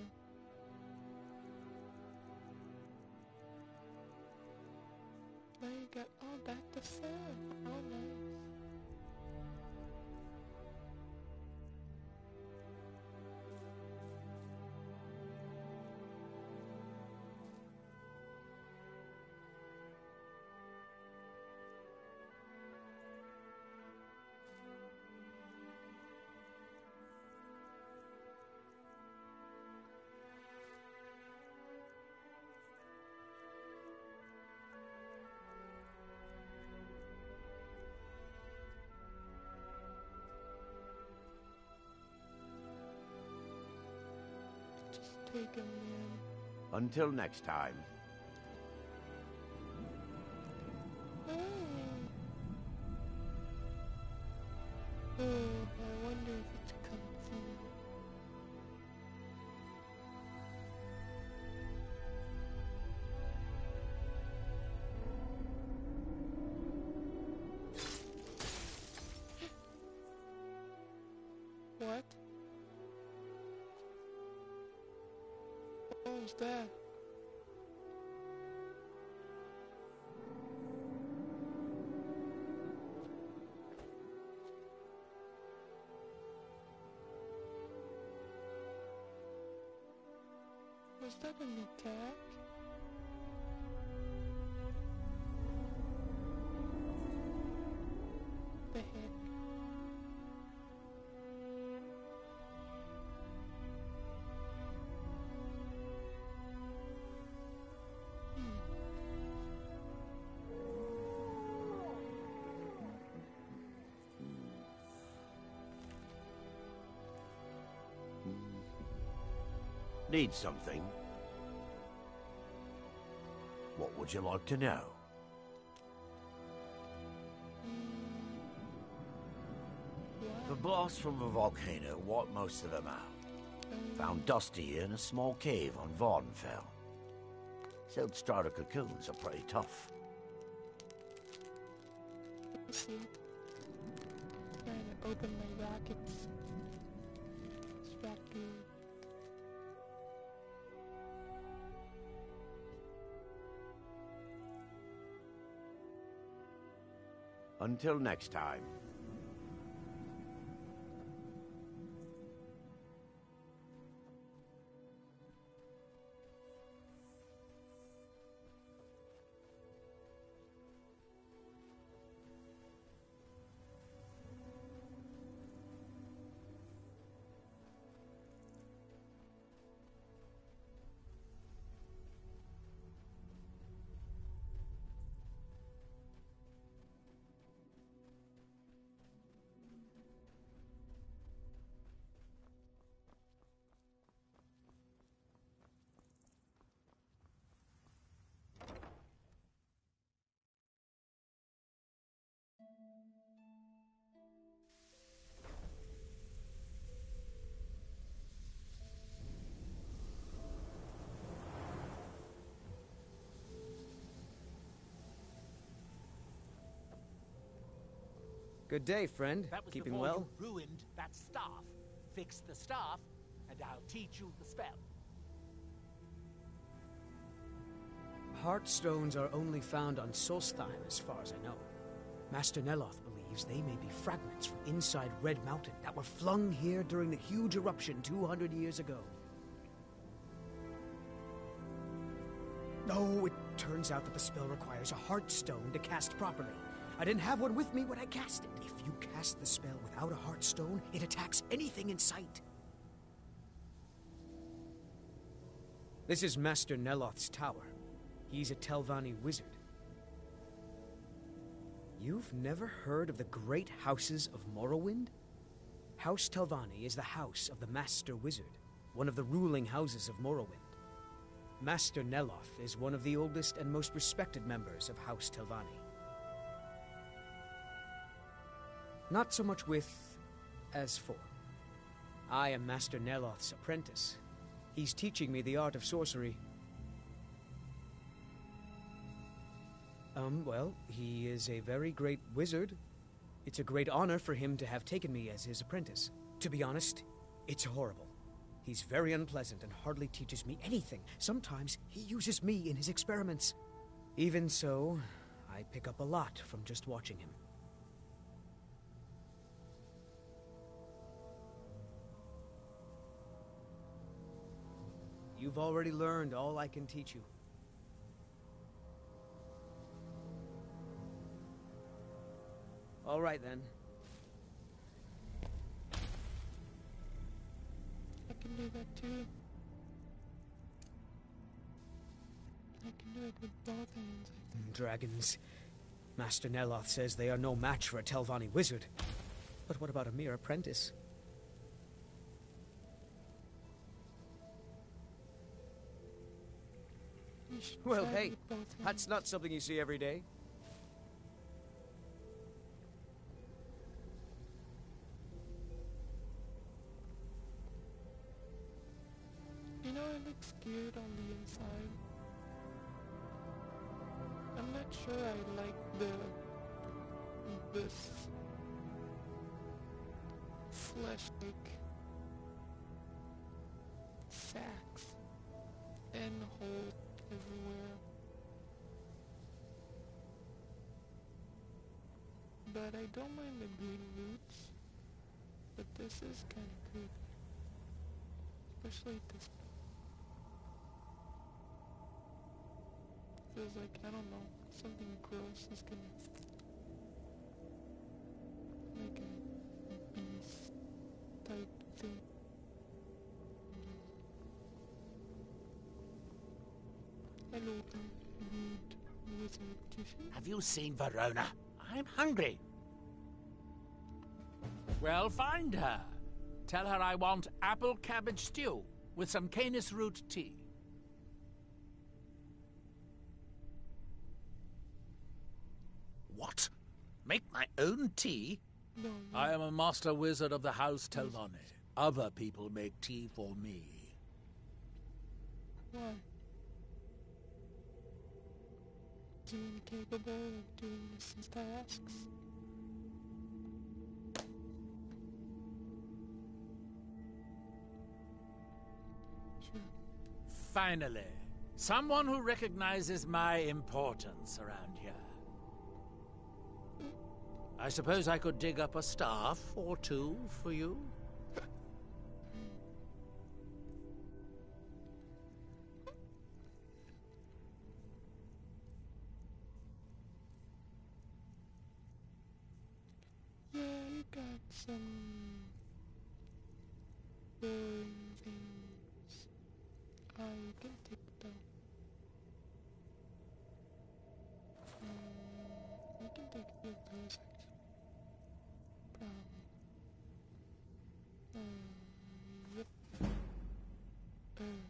[SPEAKER 3] Now you got all back to sun. Oh, nice. Just take him, man.
[SPEAKER 9] Until next time.
[SPEAKER 3] Oh. Oh, I wonder if it's comfy. What? What was that? Was that an attack? The heck?
[SPEAKER 9] Need something? What would you like to know? The blast from the volcano wiped most of them out. Found Dusty in a small cave on Vardenfell. Silk Strider cocoons are pretty tough.
[SPEAKER 3] Let's see. Trying to open my rockets. Raptor.
[SPEAKER 9] Until next time.
[SPEAKER 11] Good day, friend.
[SPEAKER 7] That was
[SPEAKER 11] Keeping
[SPEAKER 7] before
[SPEAKER 11] well?
[SPEAKER 7] you ruined that staff. Fix the staff, and I'll teach you the spell.
[SPEAKER 11] Heartstones are only found on Solstheim, as far as I know. Master Neloth believes they may be fragments from inside Red Mountain that were flung here during the huge eruption 200 years ago. Oh, it turns out that the spell requires a Heartstone to cast properly. I didn't have one with me when I cast it. If you cast the spell without a Heartstone, it attacks anything in sight. This is Master Neloth's tower. He's a Telvanni wizard. You've never heard of the great houses of Morrowind? House Telvanni is the house of the Master Wizard, one of the ruling houses of Morrowind. Master Neloth is one of the oldest and most respected members of House Telvanni. Not so much with as for. I am Master Neloth's apprentice. He's teaching me the art of sorcery. Well, he is a very great wizard. It's a great honor for him to have taken me as his apprentice. To be honest, it's horrible. He's very unpleasant and hardly teaches me anything. Sometimes he uses me in his experiments. Even so, I pick up a lot from just watching him. You've already learned all I can teach you. All right, then.
[SPEAKER 3] I can do that too. I can do it with both hands, I think.
[SPEAKER 11] Dragons. Master Neloth says they are no match for a Telvanni wizard. But what about a mere apprentice? Well, hey, that's not something you see every day.
[SPEAKER 3] You know, I look scared on the inside. I'm not sure I like this flesh-like sacks and holes everywhere. But I don't mind the green roots. But this is kind of good. Especially this. Feels like, I don't know, something gross is gonna make a beast type thing. Hello, rude wizard.
[SPEAKER 7] Have you seen Verona? I'm hungry. Well, find her. Tell her I want apple cabbage stew with some canis root tea. What? Make my own tea?
[SPEAKER 3] No,
[SPEAKER 7] I am a master wizard of the House Telvanni. Other people make tea for me.
[SPEAKER 3] Why? Is he incapable of doing Mrs. tasks?
[SPEAKER 7] Finally, someone who recognizes my importance around here. I suppose I could dig up a staff or two for you?
[SPEAKER 3] Yeah, you got some boring things. You can take them. You can take a few of those actually. Probably. Yep. Yeah, okay.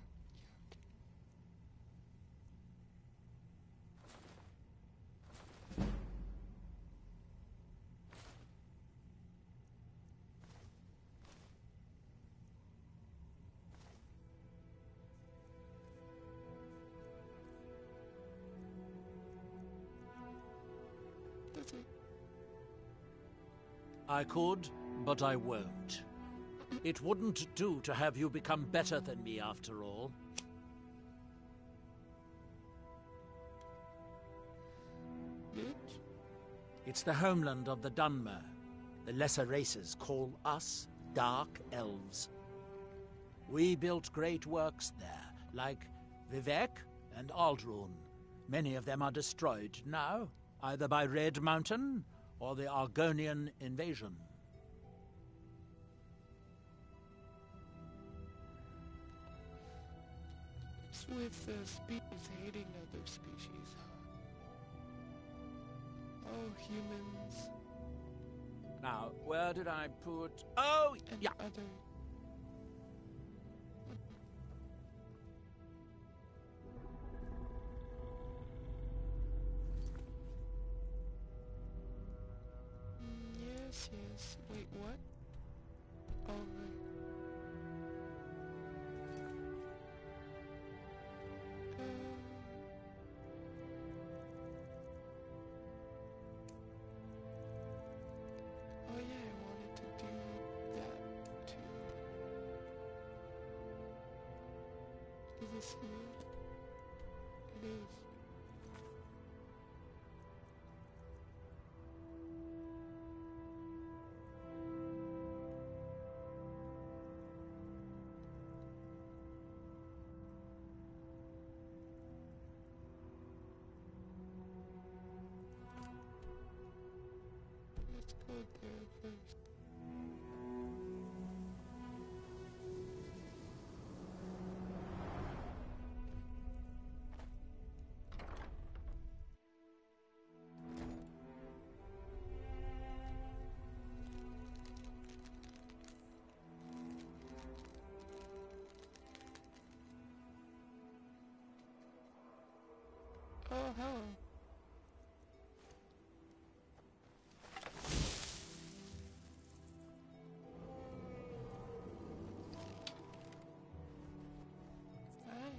[SPEAKER 3] That's it.
[SPEAKER 7] I could, but I won't. It wouldn't do to have you become better than me, after all.
[SPEAKER 3] Bitch.
[SPEAKER 7] It's the homeland of the Dunmer. The lesser races call us Dark Elves. We built great works there, like Vivec and Aldrun. Many of them are destroyed now, either by Red Mountain or the Argonian invasion.
[SPEAKER 3] It's with species hating other species. Oh, humans.
[SPEAKER 7] Now, where did I put... Oh,
[SPEAKER 3] and
[SPEAKER 7] yeah.
[SPEAKER 3] Other. Yes, yes. Wait, what? Oh, right. Oh yeah, I wanted to do that too. Is this here? It is. Let's go there first. Oh, hello. Hi.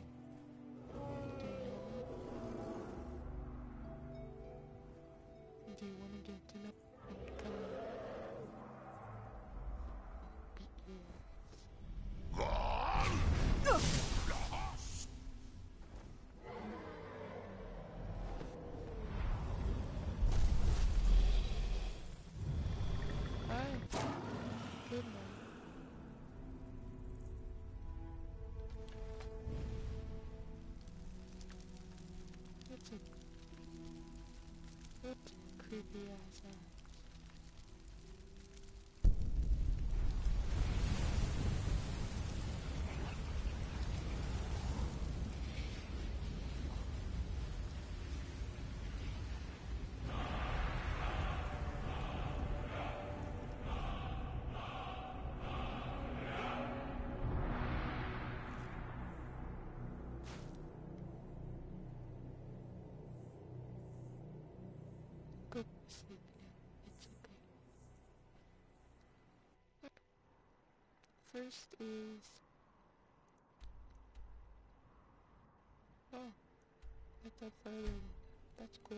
[SPEAKER 3] Do you want to get to know? Come on. Beat your Hi. Good morning. That's a creepy ass axe. Go sleep again. It's okay. First is... Oh, that's a photo. That's cool.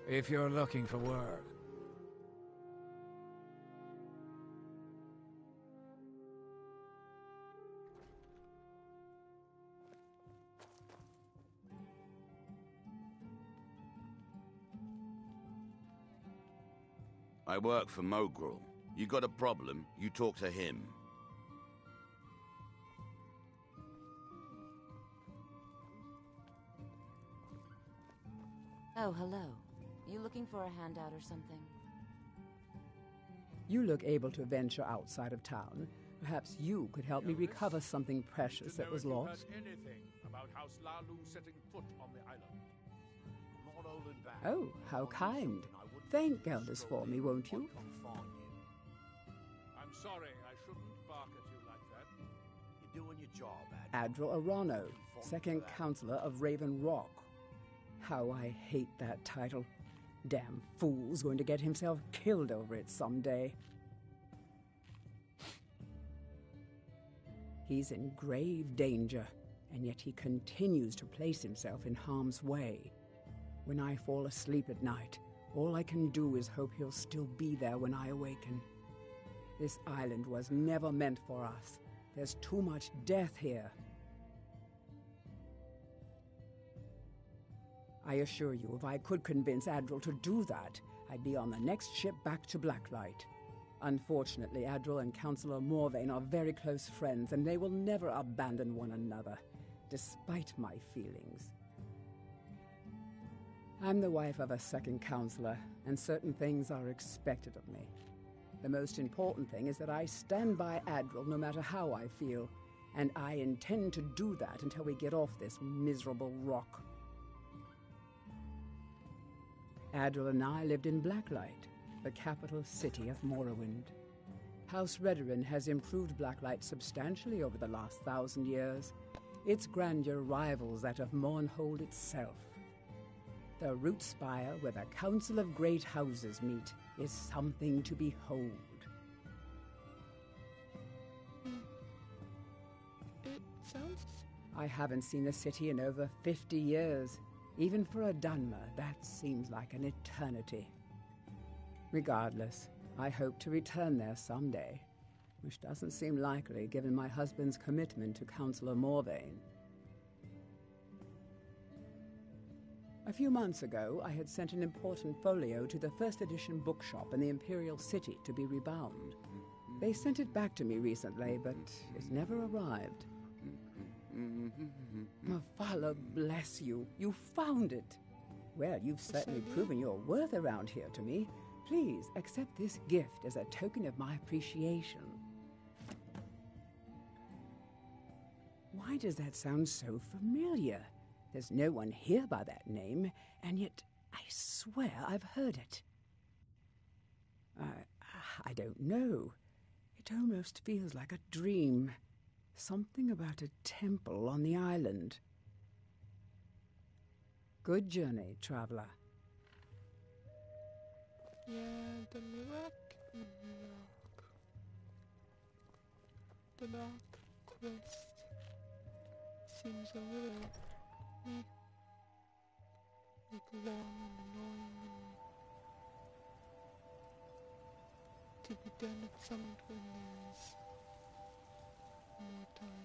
[SPEAKER 12] if you're looking for work.
[SPEAKER 6] I work for Mogrel. You got a problem, you talk to him.
[SPEAKER 13] Oh, hello. You looking for a handout or something?
[SPEAKER 8] You look able to venture outside of town. Perhaps you could help me recover something precious that was lost.
[SPEAKER 1] Anything about House Lalu setting foot on the island?
[SPEAKER 9] Not holding back.
[SPEAKER 8] Oh, how kind. Thank Gelders for me, won't you?
[SPEAKER 1] I'm sorry, I shouldn't bark at you like that.
[SPEAKER 9] You're doing your job,
[SPEAKER 8] Admiral Arano, second counselor of Raven Rock. How I hate that title. Damn fool's going to get himself killed over it someday. He's in grave danger, and yet he continues to place himself in harm's way. When I fall asleep at night, all I can do is hope he'll still be there when I awaken. This island was never meant for us. There's too much death here. I assure you, if I could convince Adril to do that, I'd be on the next ship back to Blacklight. Unfortunately, Adril and Councillor Morvain are very close friends, and they will never abandon one another, despite my feelings. I'm the wife of a second counselor, and certain things are expected of me. The most important thing is that I stand by Adril no matter how I feel, and I intend to do that until we get off this miserable rock. Adril and I lived in Blacklight, the capital city of Morrowind. House Redoran has improved Blacklight substantially over the last 1,000 years. Its grandeur rivals that of Mournhold itself. The root spire where the Council of Great Houses meet is something to behold.
[SPEAKER 3] It sounds...
[SPEAKER 8] I haven't seen the city in over 50 years. Even for a Dunmer, that seems like an eternity. Regardless, I hope to return there someday, which doesn't seem likely given my husband's commitment to Councillor Morvain. A few months ago, I had sent an important folio to the first edition bookshop in the Imperial City to be rebound. They sent it back to me recently, but it never arrived. Mephala, bless you. You found it. Well, you've certainly proven your worth around here to me. Please accept this gift as a token of my appreciation. Why does that sound so familiar? There's no one here by that name, and yet I swear I've heard it. I don't know. It almost feels like a dream. Something about a temple on the island. Good journey, traveler.
[SPEAKER 3] Yeah, the Mirak. The Dark Quest seems a little like long and annoying and to be done at some point when there's more time.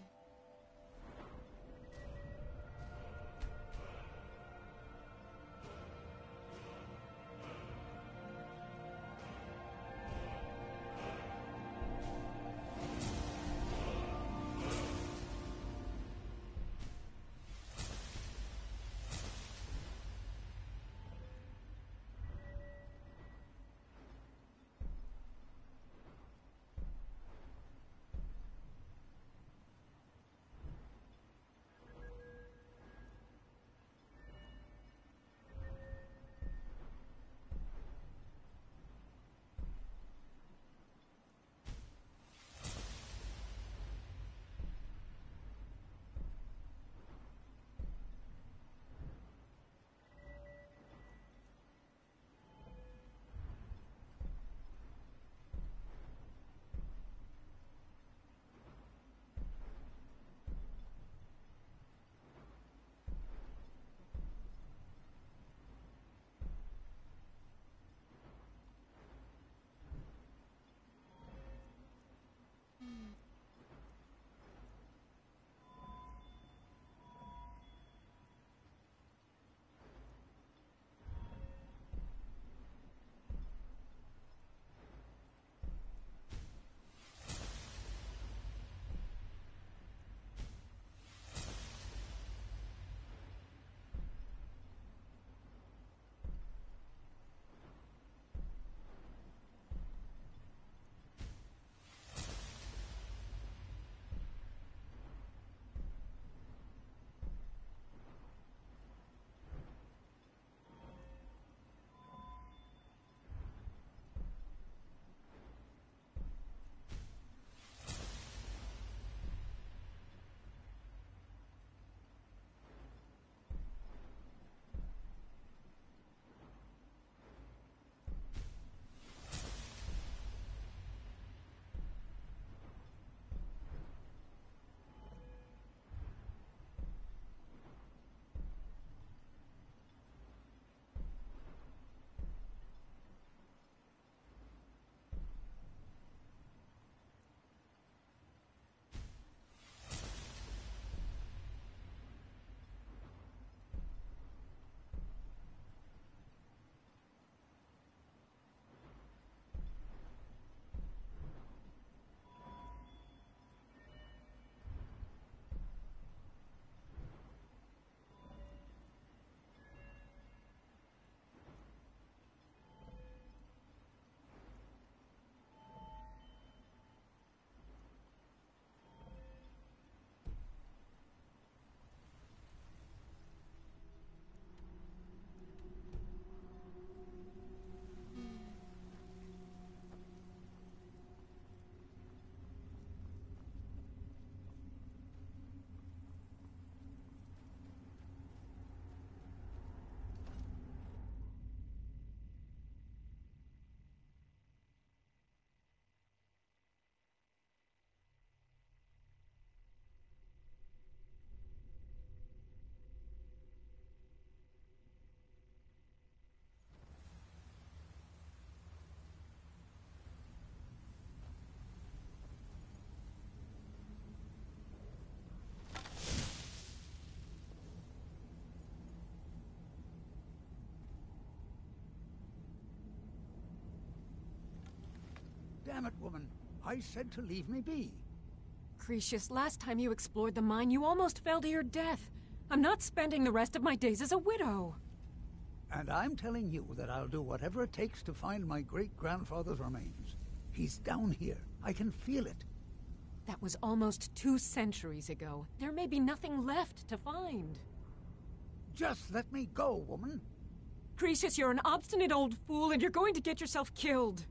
[SPEAKER 12] Damn it, woman. I said to leave me be.
[SPEAKER 5] Cretius, last time you explored the mine, you almost fell to your death. I'm not spending the rest of my days as a widow.
[SPEAKER 12] And I'm telling you that I'll do whatever it takes to find my great-grandfather's remains. He's down here. I can feel it.
[SPEAKER 5] That was almost 2 centuries ago. There may be nothing left to find.
[SPEAKER 12] Just let me go, woman.
[SPEAKER 5] Cretius, you're an obstinate old fool, and you're going to get yourself killed.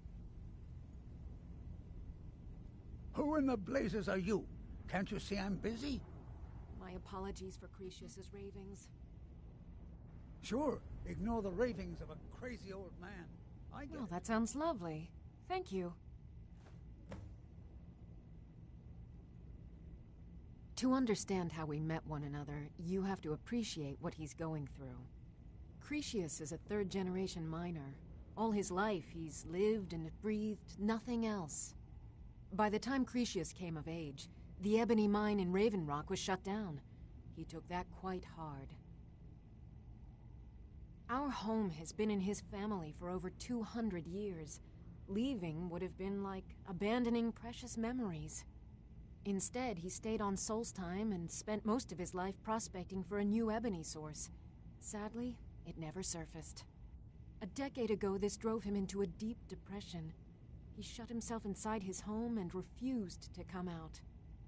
[SPEAKER 12] Who in the blazes are you? Can't you see I'm busy?
[SPEAKER 5] My apologies for Cretius's ravings.
[SPEAKER 12] Sure, ignore the ravings of a crazy old man. I get
[SPEAKER 5] Well, that sounds lovely. Thank you. To understand how we met one another, you have to appreciate what he's going through. Cretius is a 3rd-generation miner. All his life, he's lived and breathed nothing else. By the time Cretius came of age, the ebony mine in Raven Rock was shut down. He took that quite hard. Our home has been in his family for over 200 years. Leaving would have been like abandoning precious memories. Instead, he stayed on Solstheim and spent most of his life prospecting for a new ebony source. Sadly, it never surfaced. A decade ago, this drove him into a deep depression. He shut himself inside his home and refused to come out.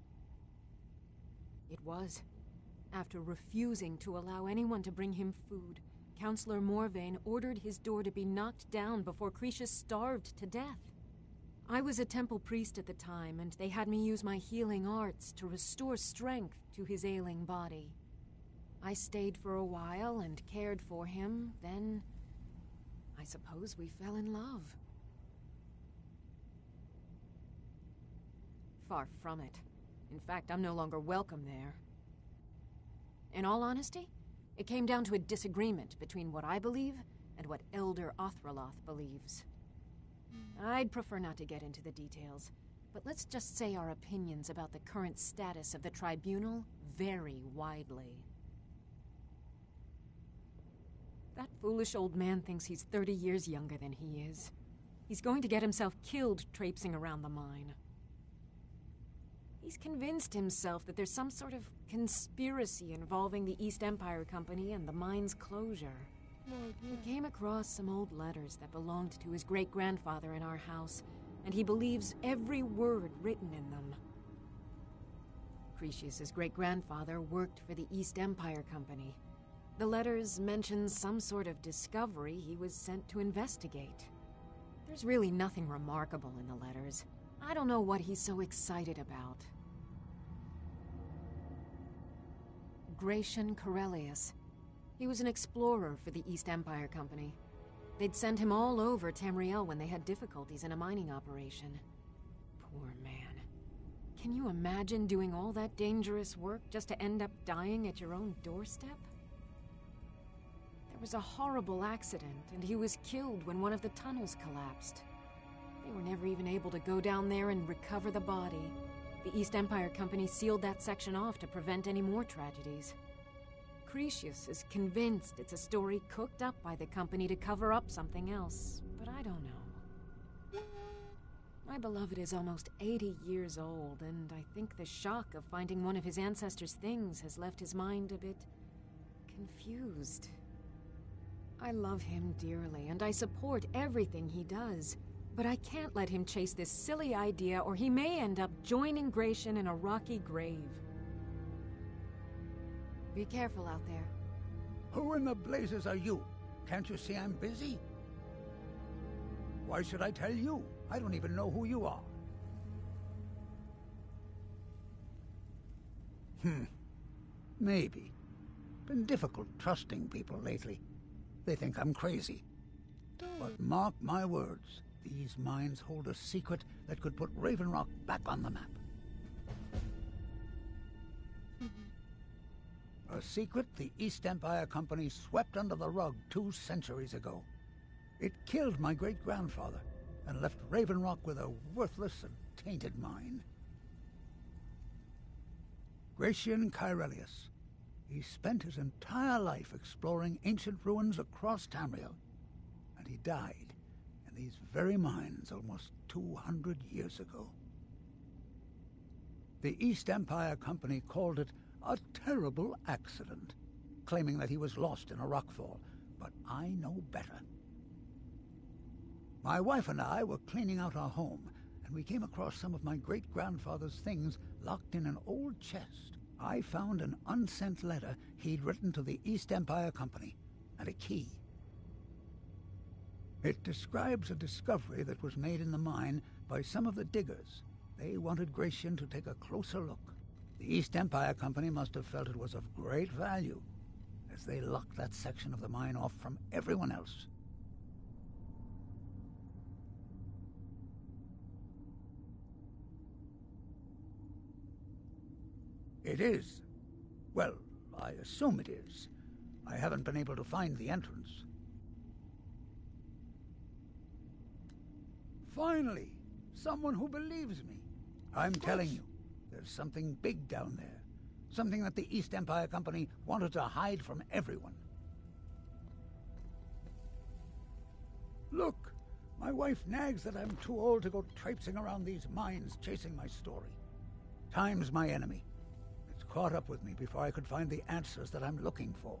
[SPEAKER 5] It was after refusing to allow anyone to bring him food, Counselor Morvain ordered his door to be knocked down before Cretius starved to death. I was a temple priest at the time, and they had me use my healing arts to restore strength to his ailing body. I stayed for a while and cared for him, then I suppose we fell in love. Far from it. In fact, I'm no longer welcome there. In all honesty, it came down to a disagreement between what I believe and what Elder Othraloth believes. I'd prefer not to get into the details, but let's just say our opinions about the current status of the tribunal vary widely. That foolish old man thinks he's 30 years younger than he is. He's going to get himself killed traipsing around the mine. He's convinced himself that there's some sort of conspiracy involving the East Empire Company and the mine's closure. He came across some old letters that belonged to his great-grandfather in our house, and he believes every word written in them. Cretius's great-grandfather worked for the East Empire Company. The letters mention some sort of discovery he was sent to investigate. There's really nothing remarkable in the letters. I don't know what he's so excited about. Gratian Corellius. He was an explorer for the East Empire Company. They'd send him all over Tamriel when they had difficulties in a mining operation. Poor man. Can you imagine doing all that dangerous work just to end up dying at your own doorstep? There was a horrible accident, and he was killed when one of the tunnels collapsed. They were never even able to go down there and recover the body. The East Empire Company sealed that section off to prevent any more tragedies. Cretius is convinced it's a story cooked up by the company to cover up something else, but I don't know. My beloved is almost 80 years old, and I think the shock of finding one of his ancestors' things has left his mind a bit confused. I love him dearly, and I support everything he does. But I can't let him chase this silly idea, or he may end up joining Gratian in a rocky grave. Be careful out there.
[SPEAKER 12] Who in the blazes are you? Can't you see I'm busy? Why should I tell you? I don't even know who you are. Maybe. Been difficult trusting people lately. They think I'm crazy. But mark my words. These mines hold a secret that could put Raven Rock back on the map. A secret the East Empire Company swept under the rug 2 centuries ago. It killed my great-grandfather and left Raven Rock with a worthless and tainted mine. Gratian Corellius. He spent his entire life exploring ancient ruins across Tamriel, and he died in these very mines almost 200 years ago. The East Empire Company called it a terrible accident, claiming that he was lost in a rockfall, but I know better. My wife and I were cleaning out our home, and we came across some of my great-grandfather's things locked in an old chest. I found an unsent letter he'd written to the East Empire Company, and a key. It describes a discovery that was made in the mine by some of the diggers. They wanted Gratian to take a closer look. The East Empire Company must have felt it was of great value, as they locked that section of the mine off from everyone else. It is. Well, I assume it is. I haven't been able to find the entrance. Finally, someone who believes me. I'm telling you, there's something big down there. Something that the East Empire Company wanted to hide from everyone. Look, my wife nags that I'm too old to go traipsing around these mines chasing my story. Time's my enemy. It's caught up with me before I could find the answers that I'm looking for.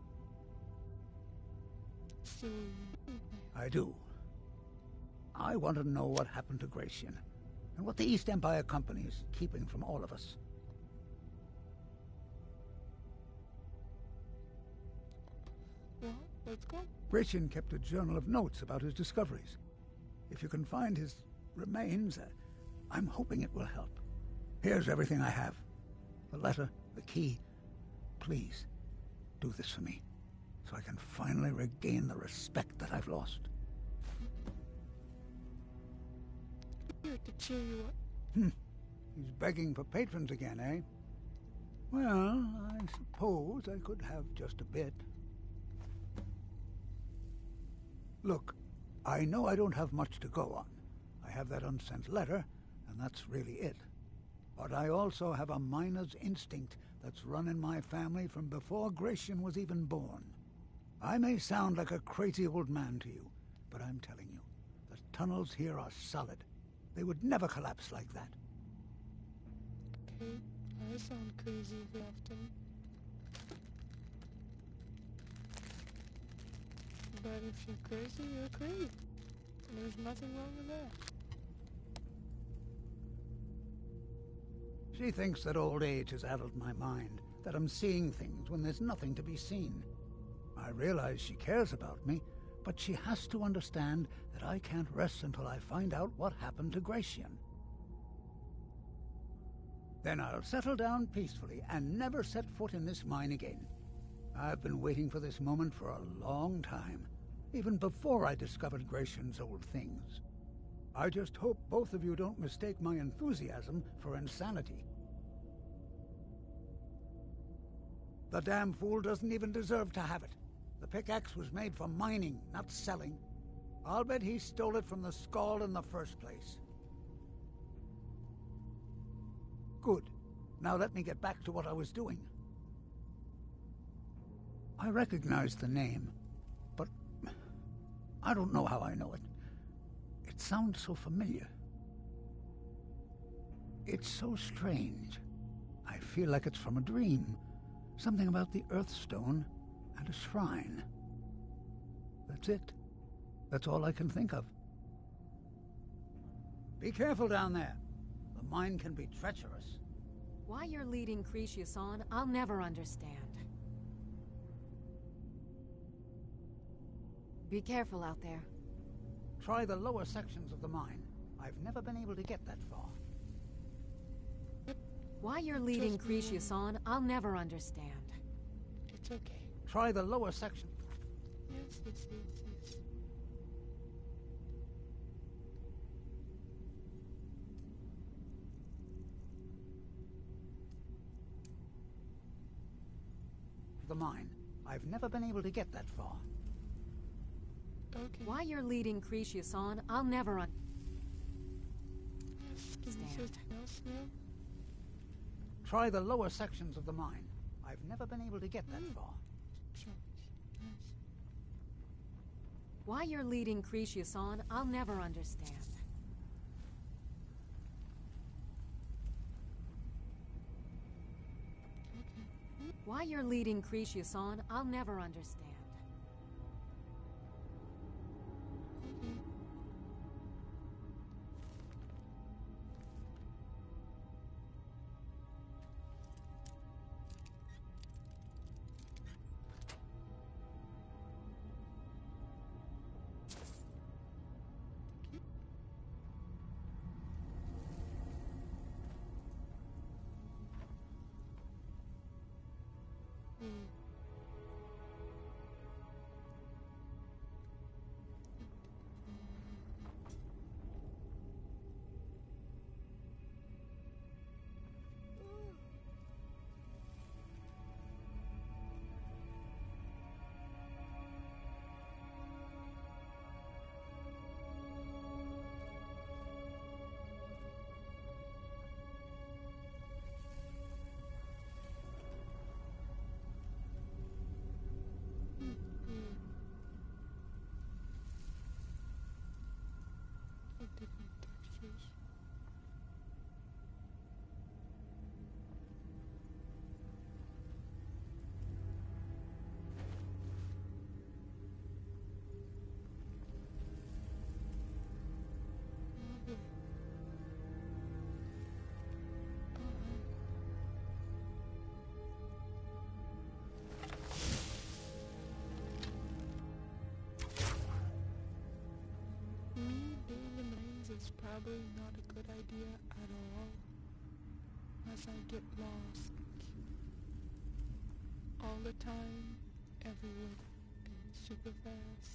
[SPEAKER 12] I do. I want to know what happened to Gratian, and what the East Empire Company is keeping from all of us.
[SPEAKER 3] Well, let's go.
[SPEAKER 12] Gratian kept a journal of notes about his discoveries. If you can find his remains, I'm hoping it will help. Here's everything I have. The letter, the key. Please, do this for me, so I can finally regain the respect that I've lost.
[SPEAKER 3] Here to cheer you up.
[SPEAKER 12] He's begging for patrons again, eh? Well, I suppose I could have just a bit. Look, I know I don't have much to go on. I have that unsent letter, and that's really it. But I also have a miner's instinct that's run in my family from before Gratian was even born. I may sound like a crazy old man to you, but I'm telling you, the tunnels here are solid. They would never collapse like that.
[SPEAKER 3] Okay, I sound crazy often. But if you're crazy, you're crazy. There's nothing wrong with that.
[SPEAKER 12] She thinks that old age has addled my mind, that I'm seeing things when there's nothing to be seen. I realize she cares about me, but she has to understand that I can't rest until I find out what happened to Gratian. Then I'll settle down peacefully and never set foot in this mine again. I've been waiting for this moment for a long time, even before I discovered Gratian's old things. I just hope both of you don't mistake my enthusiasm for insanity. The damn fool doesn't even deserve to have it. The pickaxe was made for mining, not selling. I'll bet he stole it from the Skald in the first place. Good. Now let me get back to what I was doing. I recognize the name, but I don't know how I know it. It sounds so familiar. It's so strange. I feel like it's from a dream. Something about the Earthstone and a shrine. That's it. That's all I can think of. Be careful down there. The mine can be treacherous.
[SPEAKER 5] Why you're leading Cretius on, I'll never understand. Be careful out there.
[SPEAKER 12] Try the lower sections of the mine. I've never been able to get that far.
[SPEAKER 5] Why you're leading Cretius on, I'll never understand.
[SPEAKER 3] It's okay.
[SPEAKER 12] Try the lower section.
[SPEAKER 3] Yes.
[SPEAKER 12] The mine. I've never been able to get that far.
[SPEAKER 3] Okay.
[SPEAKER 5] Why you're leading Cretius on, I'll never understand.
[SPEAKER 3] Can you say something else now?
[SPEAKER 12] Try the lower sections of the mine. I've never been able to get that far.
[SPEAKER 3] Sure. Yes.
[SPEAKER 5] Why you're leading Cretius on, I'll never understand. Why you're leading Cretius on, I'll never understand.
[SPEAKER 3] It's probably not a good idea at all, as I get lost all the time, everywhere, and super fast.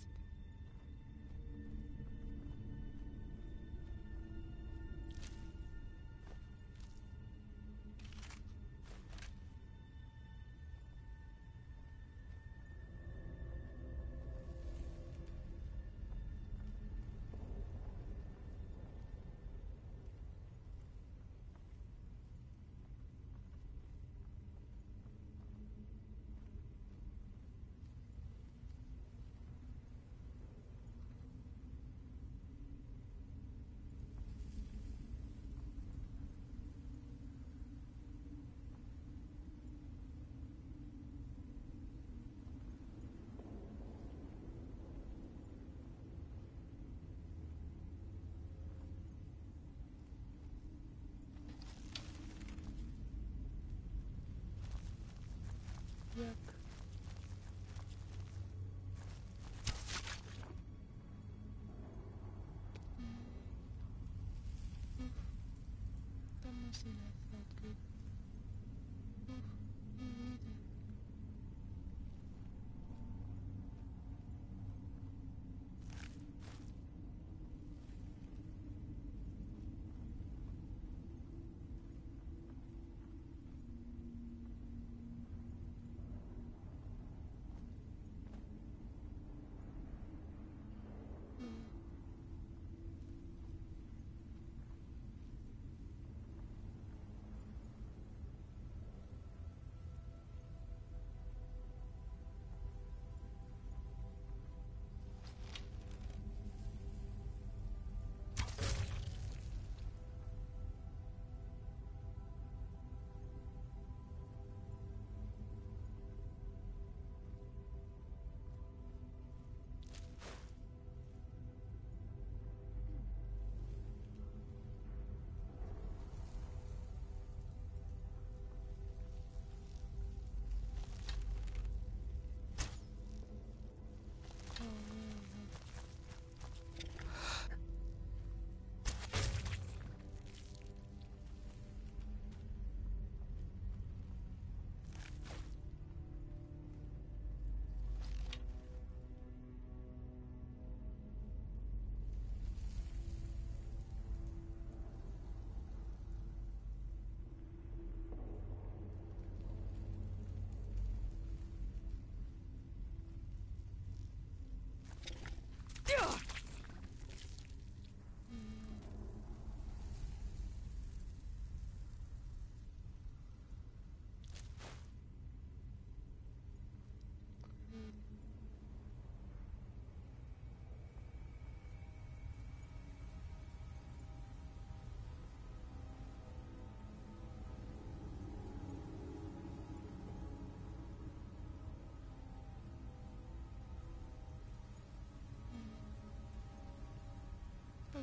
[SPEAKER 3] Yuck. That mustn't have felt good. Me neither.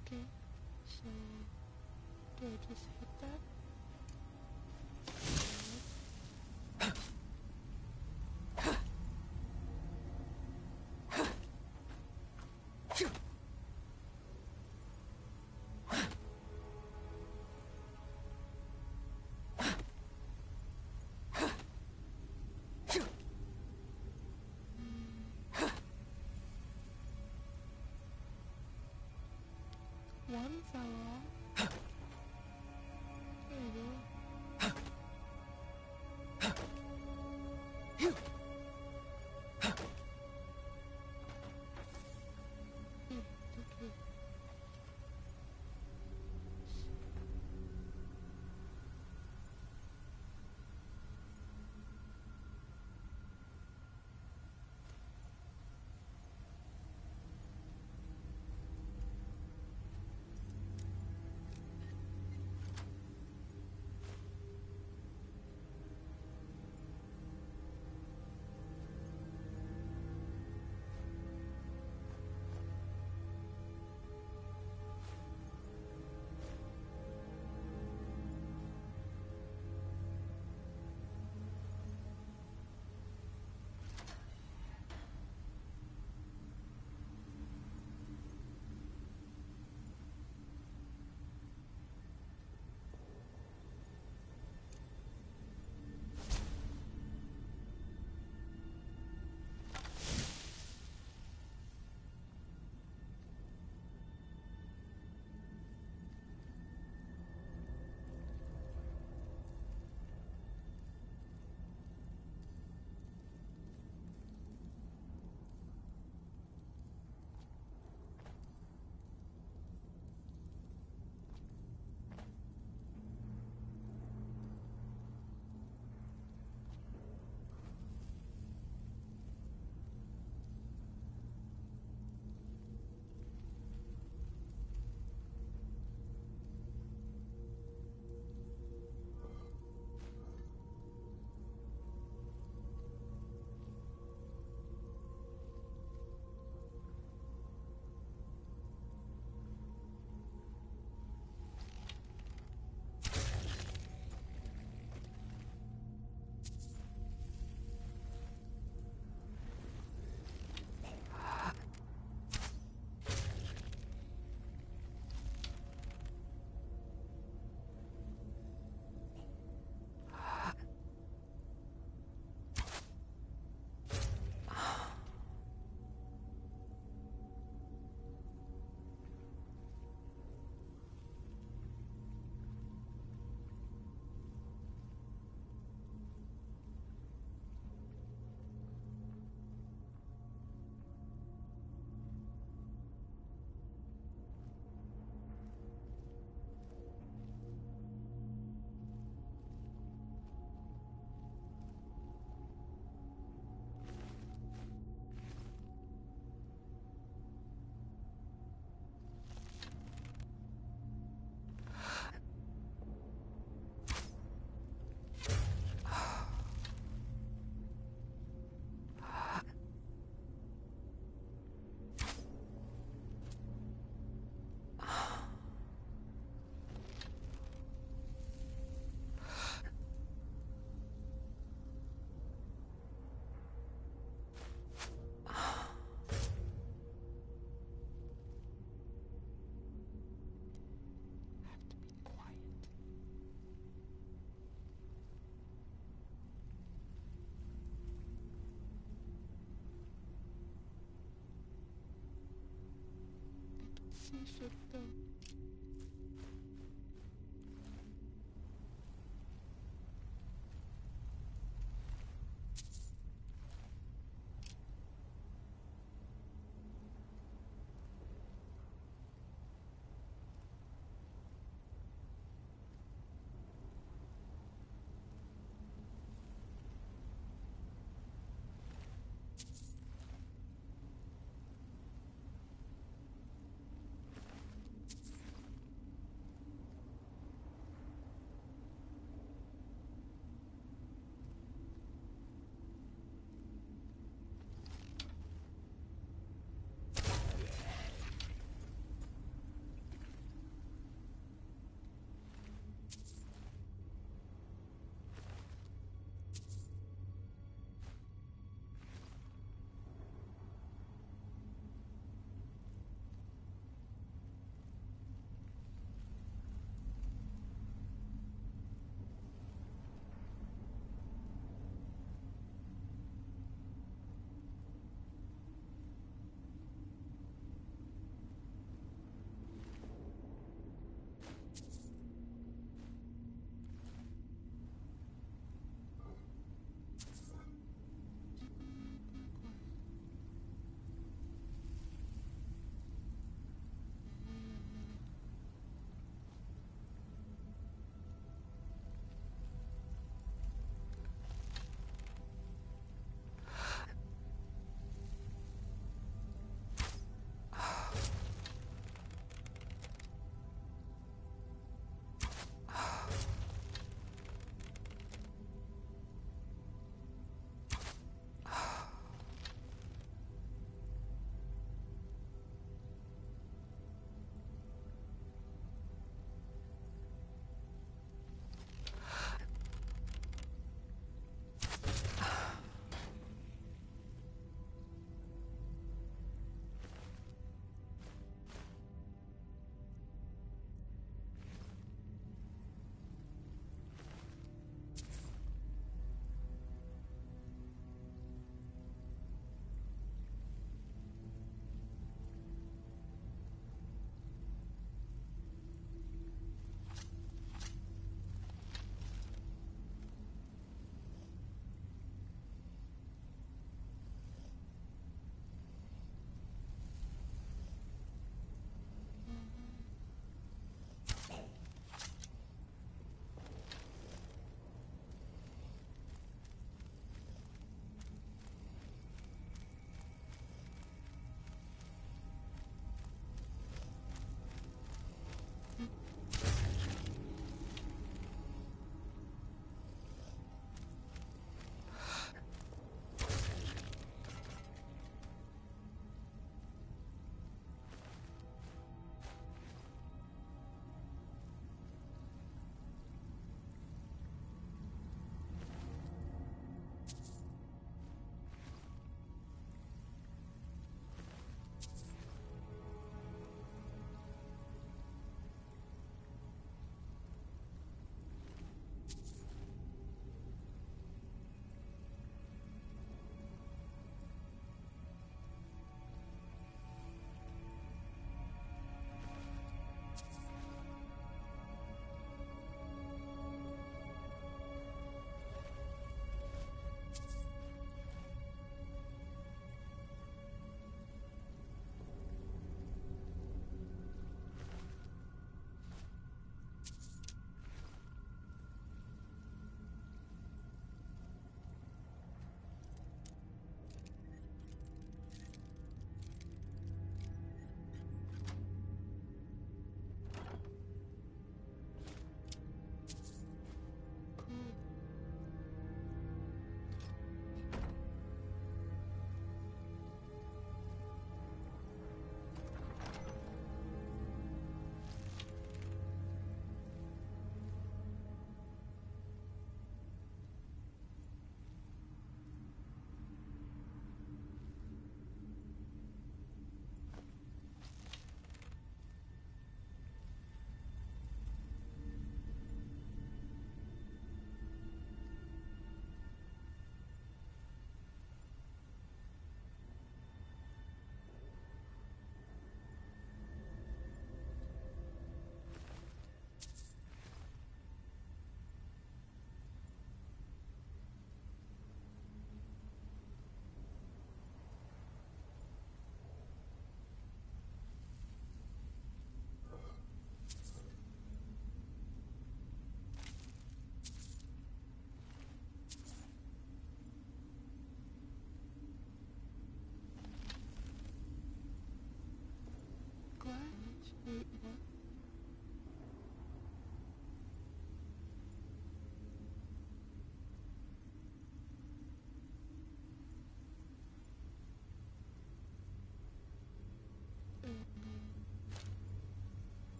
[SPEAKER 3] Okay, so do I just hit that? One fell off. There you go. Okay. Shut down.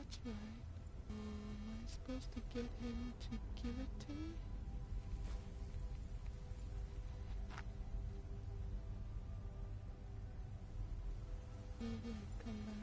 [SPEAKER 3] Right. Am I supposed to get him to give it to me? Maybe I'll come back.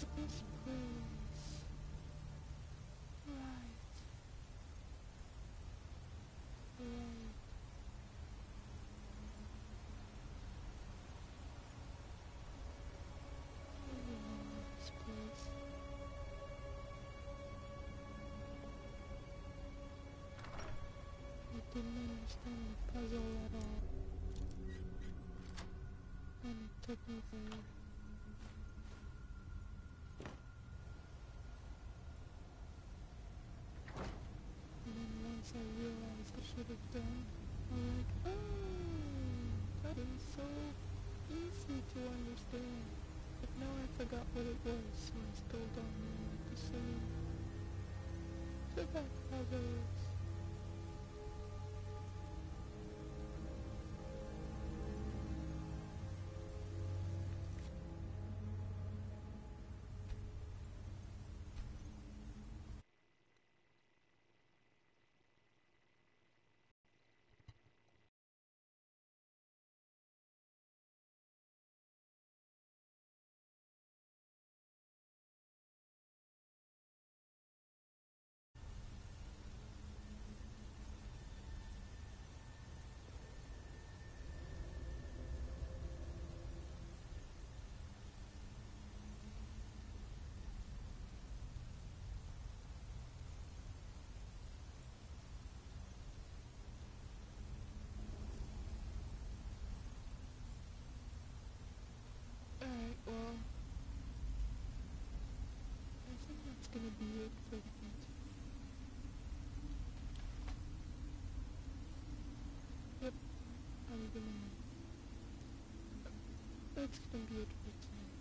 [SPEAKER 3] this place? Right. This place. I didn't understand the puzzle at all. And it took me forever. And then once I realized I should have done, I'm like, oh, that is so easy to understand. But now I forgot what it was, so I still don't know what to say. Forgot others. Alright, well, I think that's gonna be it for the night. Yep, I'm gonna... That's gonna be it for tonight.